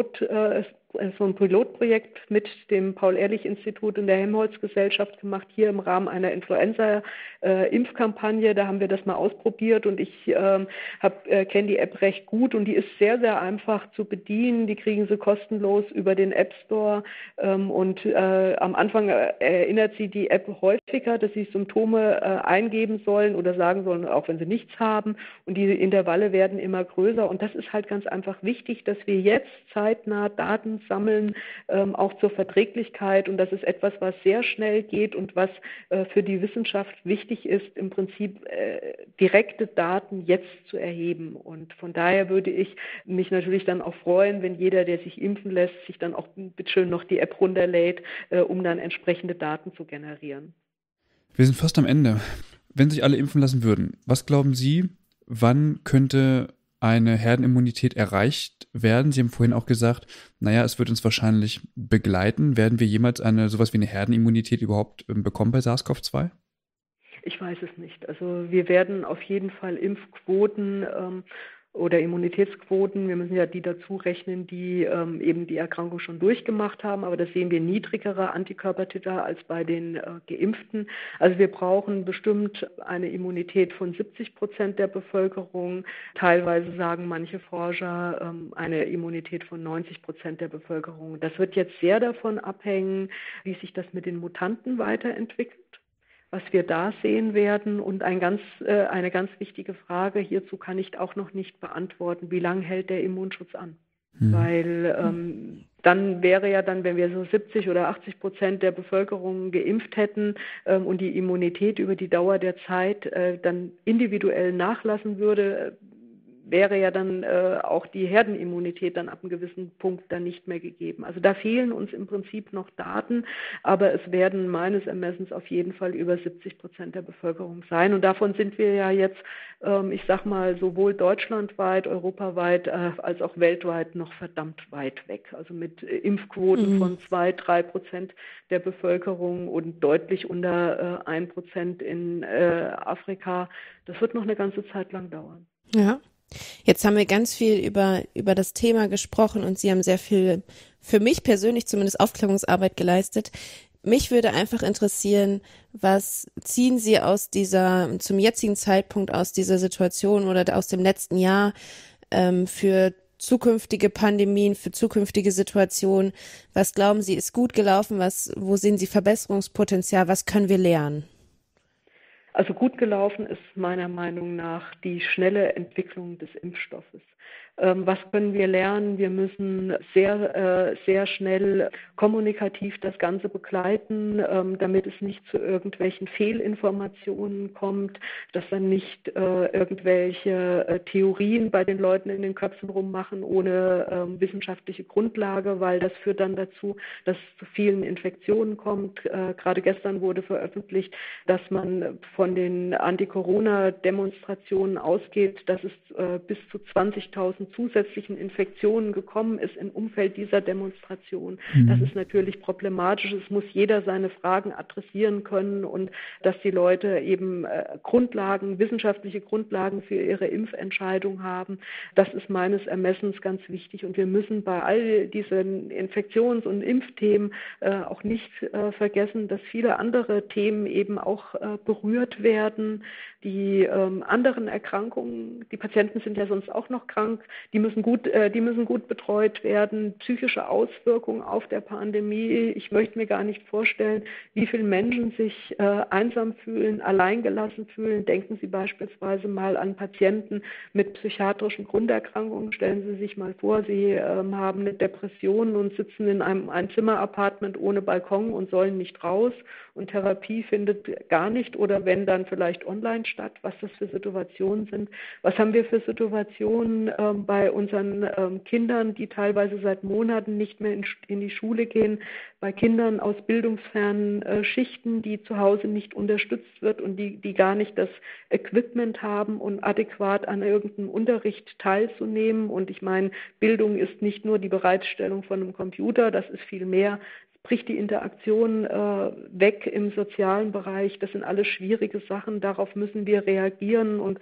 so ein Pilotprojekt mit dem Paul-Ehrlich-Institut und der Helmholtz-Gesellschaft gemacht, hier im Rahmen einer Influenza-Impfkampagne. Da haben wir das mal ausprobiert und ich kenne die App recht gut und die ist sehr, sehr einfach zu bedienen. Die kriegen Sie kostenlos über den App Store und am Anfang erinnert sie die App häufiger, dass sie Symptome eingeben sollen oder sagen sollen, auch wenn sie nichts haben und die Intervalle werden immer größer und das ist halt ganz einfach wichtig, dass wir jetzt zeitnah Daten sammeln, auch zur Verträglichkeit und das ist etwas, was sehr schnell geht und was für die Wissenschaft wichtig ist, im Prinzip direkte Daten jetzt zu erheben und von daher würde ich mich natürlich dann auch freuen, wenn jeder, der sich impfen lässt, sich dann auch bitteschön noch die App runterlädt, um dann entsprechende Daten zu generieren. Wir sind fast am Ende. Wenn sich alle impfen lassen würden, was glauben Sie, wann könnte eine Herdenimmunität erreicht werden? Sie haben vorhin auch gesagt, es wird uns wahrscheinlich begleiten. Werden wir jemals sowas wie eine Herdenimmunität überhaupt bekommen bei SARS-CoV-2? Ich weiß es nicht. Also wir werden auf jeden Fall Impfquoten oder Immunitätsquoten, wir müssen ja die dazu rechnen, die eben die Erkrankung schon durchgemacht haben, aber da sehen wir niedrigere Antikörpertiter als bei den Geimpften. Also wir brauchen bestimmt eine Immunität von 70% der Bevölkerung. Teilweise sagen manche Forscher eine Immunität von 90% der Bevölkerung. Das wird jetzt sehr davon abhängen, wie sich das mit den Mutanten weiterentwickelt, was wir da sehen werden. Und eine ganz wichtige Frage hierzu kann ich auch noch nicht beantworten. Wie lange hält der Immunschutz an? Weil dann wäre ja dann, wenn wir so 70 oder 80% der Bevölkerung geimpft hätten und die Immunität über die Dauer der Zeit dann individuell nachlassen würde, wäre ja dann auch die Herdenimmunität dann ab einem gewissen Punkt dann nicht mehr gegeben. Also da fehlen uns im Prinzip noch Daten, aber es werden meines Ermessens auf jeden Fall über 70% der Bevölkerung sein. Und davon sind wir ja jetzt, ich sag mal, sowohl deutschlandweit, europaweit als auch weltweit noch verdammt weit weg. Also mit Impfquoten von 2-3% der Bevölkerung und deutlich unter 1% in Afrika. Das wird noch eine ganze Zeit lang dauern. Ja. Jetzt haben wir ganz viel über das Thema gesprochen und Sie haben sehr viel, für mich persönlich zumindest, Aufklärungsarbeit geleistet. Mich würde einfach interessieren, was ziehen Sie zum jetzigen Zeitpunkt aus dieser Situation oder aus dem letzten Jahr für zukünftige Pandemien, für zukünftige Situationen? Was glauben Sie, ist gut gelaufen? Wo sehen Sie Verbesserungspotenzial? Was können wir lernen? Also gut gelaufen ist meiner Meinung nach die schnelle Entwicklung des Impfstoffes. Was können wir lernen? Wir müssen sehr schnell kommunikativ das Ganze begleiten, damit es nicht zu irgendwelchen Fehlinformationen kommt, dass dann nicht irgendwelche Theorien bei den Leuten in den Köpfen rummachen ohne wissenschaftliche Grundlage, weil das führt dann dazu, dass es zu vielen Infektionen kommt. Gerade gestern wurde veröffentlicht, dass man von den Anti-Corona-Demonstrationen ausgeht, dass es bis zu 20.000 zusätzlichen Infektionen gekommen ist im Umfeld dieser Demonstration. Das ist natürlich problematisch. Es muss jeder seine Fragen adressieren können und dass die Leute eben wissenschaftliche Grundlagen für ihre Impfentscheidung haben. Das ist meines Ermessens ganz wichtig. Und wir müssen bei all diesen Infektions- und Impfthemen auch nicht vergessen, dass viele andere Themen eben auch berührt werden. Die anderen Erkrankungen, die Patienten sind ja sonst auch noch krank, die müssen gut betreut werden. Psychische Auswirkungen auf der Pandemie. Ich möchte mir gar nicht vorstellen, wie viele Menschen sich einsam fühlen, alleingelassen fühlen. Denken Sie beispielsweise mal an Patienten mit psychiatrischen Grunderkrankungen. Stellen Sie sich mal vor, Sie haben eine Depression und sitzen in einem Einzimmer-Apartment ohne Balkon und sollen nicht raus. Und Therapie findet gar nicht oder wenn dann vielleicht online statt, was das für Situationen sind. Was haben wir für Situationen bei unseren Kindern, die teilweise seit Monaten nicht mehr in die Schule gehen, bei Kindern aus bildungsfernen Schichten, die zu Hause nicht unterstützt wird und die gar nicht das Equipment haben, um adäquat an irgendeinem Unterricht teilzunehmen. Und ich meine, Bildung ist nicht nur die Bereitstellung von einem Computer, das ist viel mehr. Bricht die Interaktion weg im sozialen Bereich. Das sind alles schwierige Sachen. Darauf müssen wir reagieren. Und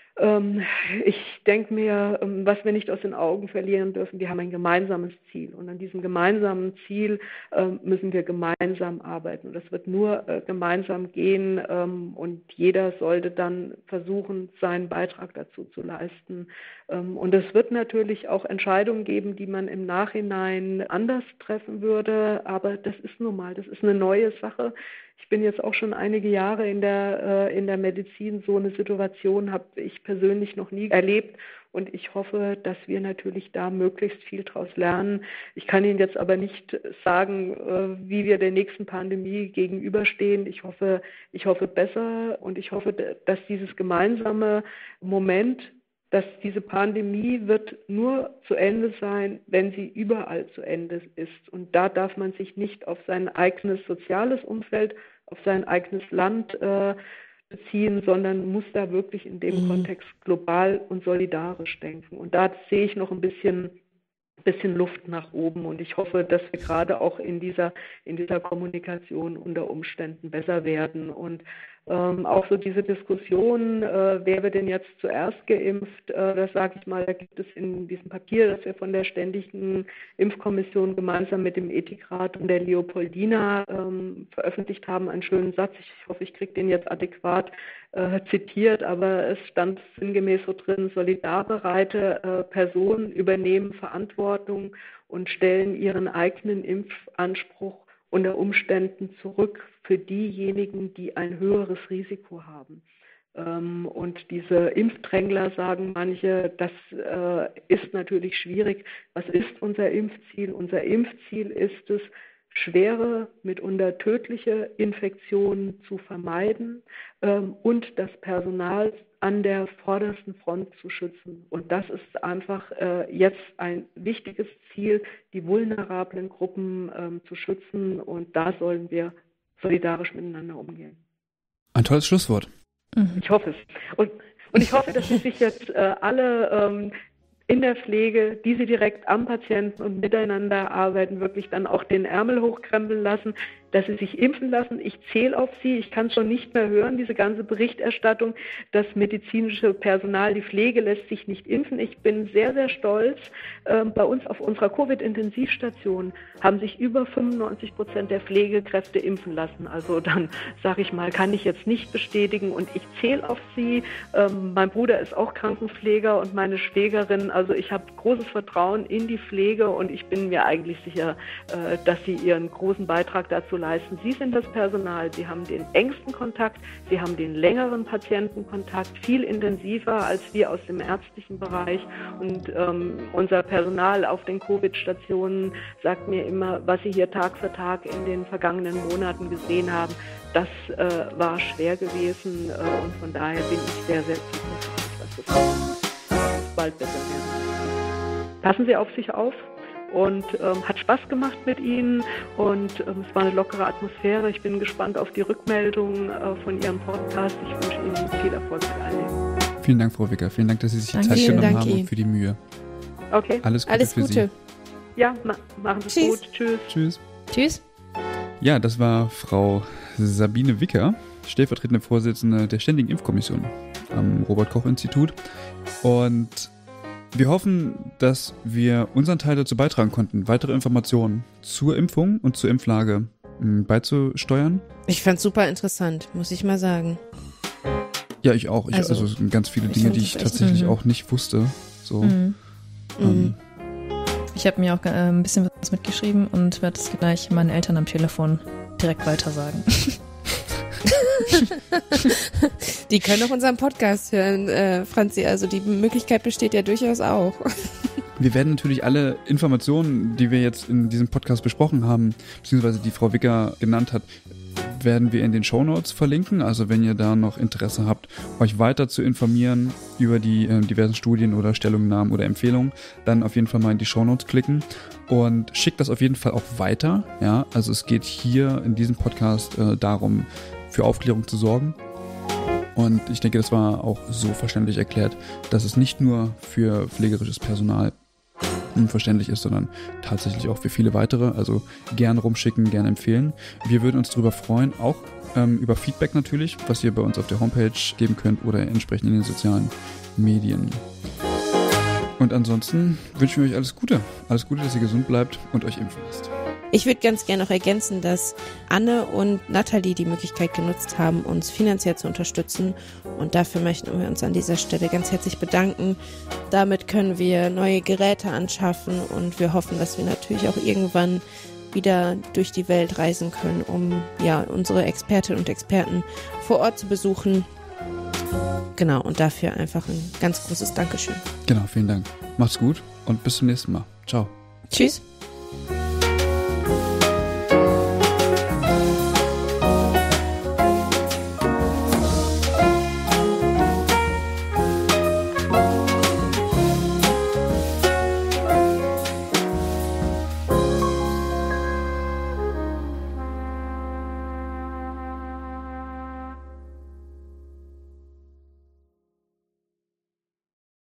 ich denke mir, was wir nicht aus den Augen verlieren dürfen, wir haben ein gemeinsames Ziel. Und an diesem gemeinsamen Ziel müssen wir gemeinsam arbeiten. Und das wird nur gemeinsam gehen. Und jeder sollte dann versuchen, seinen Beitrag dazu zu leisten. Und es wird natürlich auch Entscheidungen geben, die man im Nachhinein anders treffen würde. Aber das ist nun mal, das ist eine neue Sache. Ich bin jetzt auch schon einige Jahre in der Medizin. So eine Situation habe ich persönlich noch nie erlebt. Und ich hoffe, dass wir natürlich da möglichst viel daraus lernen. Ich kann Ihnen jetzt aber nicht sagen, wie wir der nächsten Pandemie gegenüberstehen. Ich hoffe besser und ich hoffe, dass dieses gemeinsame Moment, dass diese Pandemie wird nur zu Ende sein, wenn sie überall zu Ende ist. Und da darf man sich nicht auf sein eigenes soziales Umfeld, auf sein eigenes Land beziehen, sondern muss da wirklich in dem Kontext global und solidarisch denken. Und da sehe ich noch ein bisschen Luft nach oben. Und ich hoffe, dass wir gerade auch in dieser Kommunikation unter Umständen besser werden. Und auch so diese Diskussion, wer wird denn jetzt zuerst geimpft, das sage ich mal, da gibt es in diesem Papier, das wir von der Ständigen Impfkommission gemeinsam mit dem Ethikrat und der Leopoldina veröffentlicht haben, einen schönen Satz. Ich hoffe, ich kriege den jetzt adäquat zitiert, aber es stand sinngemäß so drin: Solidarbereite Personen übernehmen Verantwortung und stellen ihren eigenen Impfanspruch unter Umständen zurück für diejenigen, die ein höheres Risiko haben. Und diese Impfdrängler, sagen manche, das ist natürlich schwierig. Was ist unser Impfziel? Unser Impfziel ist es, schwere, mitunter tödliche Infektionen zu vermeiden und das Personal an der vordersten Front zu schützen. Und das ist einfach jetzt ein wichtiges Ziel, die vulnerablen Gruppen zu schützen. Und da sollen wir solidarisch miteinander umgehen. Ein tolles Schlusswort. Ich hoffe es. Und ich hoffe, dass Sie sich jetzt alle in der Pflege, die Sie direkt am Patienten und miteinander arbeiten, wirklich dann auch den Ärmel hochkrempeln lassen, dass Sie sich impfen lassen. Ich zähle auf Sie. Ich kann es schon nicht mehr hören, diese ganze Berichterstattung, das medizinische Personal, die Pflege lässt sich nicht impfen. Ich bin sehr, sehr stolz. Bei uns auf unserer Covid-Intensivstation haben sich über 95% der Pflegekräfte impfen lassen. Also dann, sage ich mal, kann ich jetzt nicht bestätigen und ich zähle auf Sie. Mein Bruder ist auch Krankenpfleger und meine Schwägerin. Also ich habe großes Vertrauen in die Pflege und ich bin mir eigentlich sicher, dass sie ihren großen Beitrag dazu leisten. Sie sind das Personal, Sie haben den engsten Kontakt, Sie haben den längeren Patientenkontakt, viel intensiver als wir aus dem ärztlichen Bereich. Und unser Personal auf den Covid-Stationen sagt mir immer, was sie hier Tag für Tag in den vergangenen Monaten gesehen haben, das war schwer gewesen und von daher bin ich sehr, sehr zuversichtlich, dass das bald besser wird. Passen Sie auf sich auf. Und hat Spaß gemacht mit Ihnen und es war eine lockere Atmosphäre. Ich bin gespannt auf die Rückmeldung von Ihrem Podcast. Ich wünsche Ihnen viel Erfolg für alle. Vielen Dank, Frau Wicker. Vielen Dank, dass Sie sich die Zeit genommen haben und für die Mühe. Okay. Alles Gute für Sie. Ja, machen Sie es gut. Tschüss. Tschüss. Tschüss. Ja, das war Frau Sabine Wicker, stellvertretende Vorsitzende der Ständigen Impfkommission am Robert-Koch-Institut. Und wir hoffen, dass wir unseren Teil dazu beitragen konnten, weitere Informationen zur Impfung und zur Impflage beizusteuern. Ich fand's super interessant, muss ich mal sagen. Ja, ich auch. Also ganz viele Dinge, die ich tatsächlich auch nicht wusste. So. Ich habe mir auch ein bisschen was mitgeschrieben und werde es gleich meinen Eltern am Telefon direkt weitersagen. Die können auch unseren Podcast hören, Franzi. Also die Möglichkeit besteht ja durchaus auch. Wir werden natürlich alle Informationen, die wir jetzt in diesem Podcast besprochen haben, beziehungsweise die Frau Wicker genannt hat, werden wir in den Shownotes verlinken. Also wenn ihr da noch Interesse habt, euch weiter zu informieren über die diversen Studien oder Stellungnahmen oder Empfehlungen, dann auf jeden Fall mal in die Shownotes klicken und schickt das auf jeden Fall auch weiter. Ja, also es geht hier in diesem Podcast darum, für Aufklärung zu sorgen. Und ich denke, das war auch so verständlich erklärt, dass es nicht nur für pflegerisches Personal unverständlich ist, sondern tatsächlich auch für viele weitere. Also gerne rumschicken, gerne empfehlen. Wir würden uns darüber freuen, auch über Feedback natürlich, was ihr bei uns auf der Homepage geben könnt oder entsprechend in den sozialen Medien. Und ansonsten wünschen wir euch alles Gute. Alles Gute, dass ihr gesund bleibt und euch impfen lasst. Ich würde ganz gerne noch ergänzen, dass Anne und Nathalie die Möglichkeit genutzt haben, uns finanziell zu unterstützen. Und dafür möchten wir uns an dieser Stelle ganz herzlich bedanken. Damit können wir neue Geräte anschaffen und wir hoffen, dass wir natürlich auch irgendwann wieder durch die Welt reisen können, um ja unsere Expertinnen und Experten vor Ort zu besuchen. Genau, und dafür einfach ein ganz großes Dankeschön. Genau, vielen Dank. Macht's gut und bis zum nächsten Mal. Ciao. Tschüss.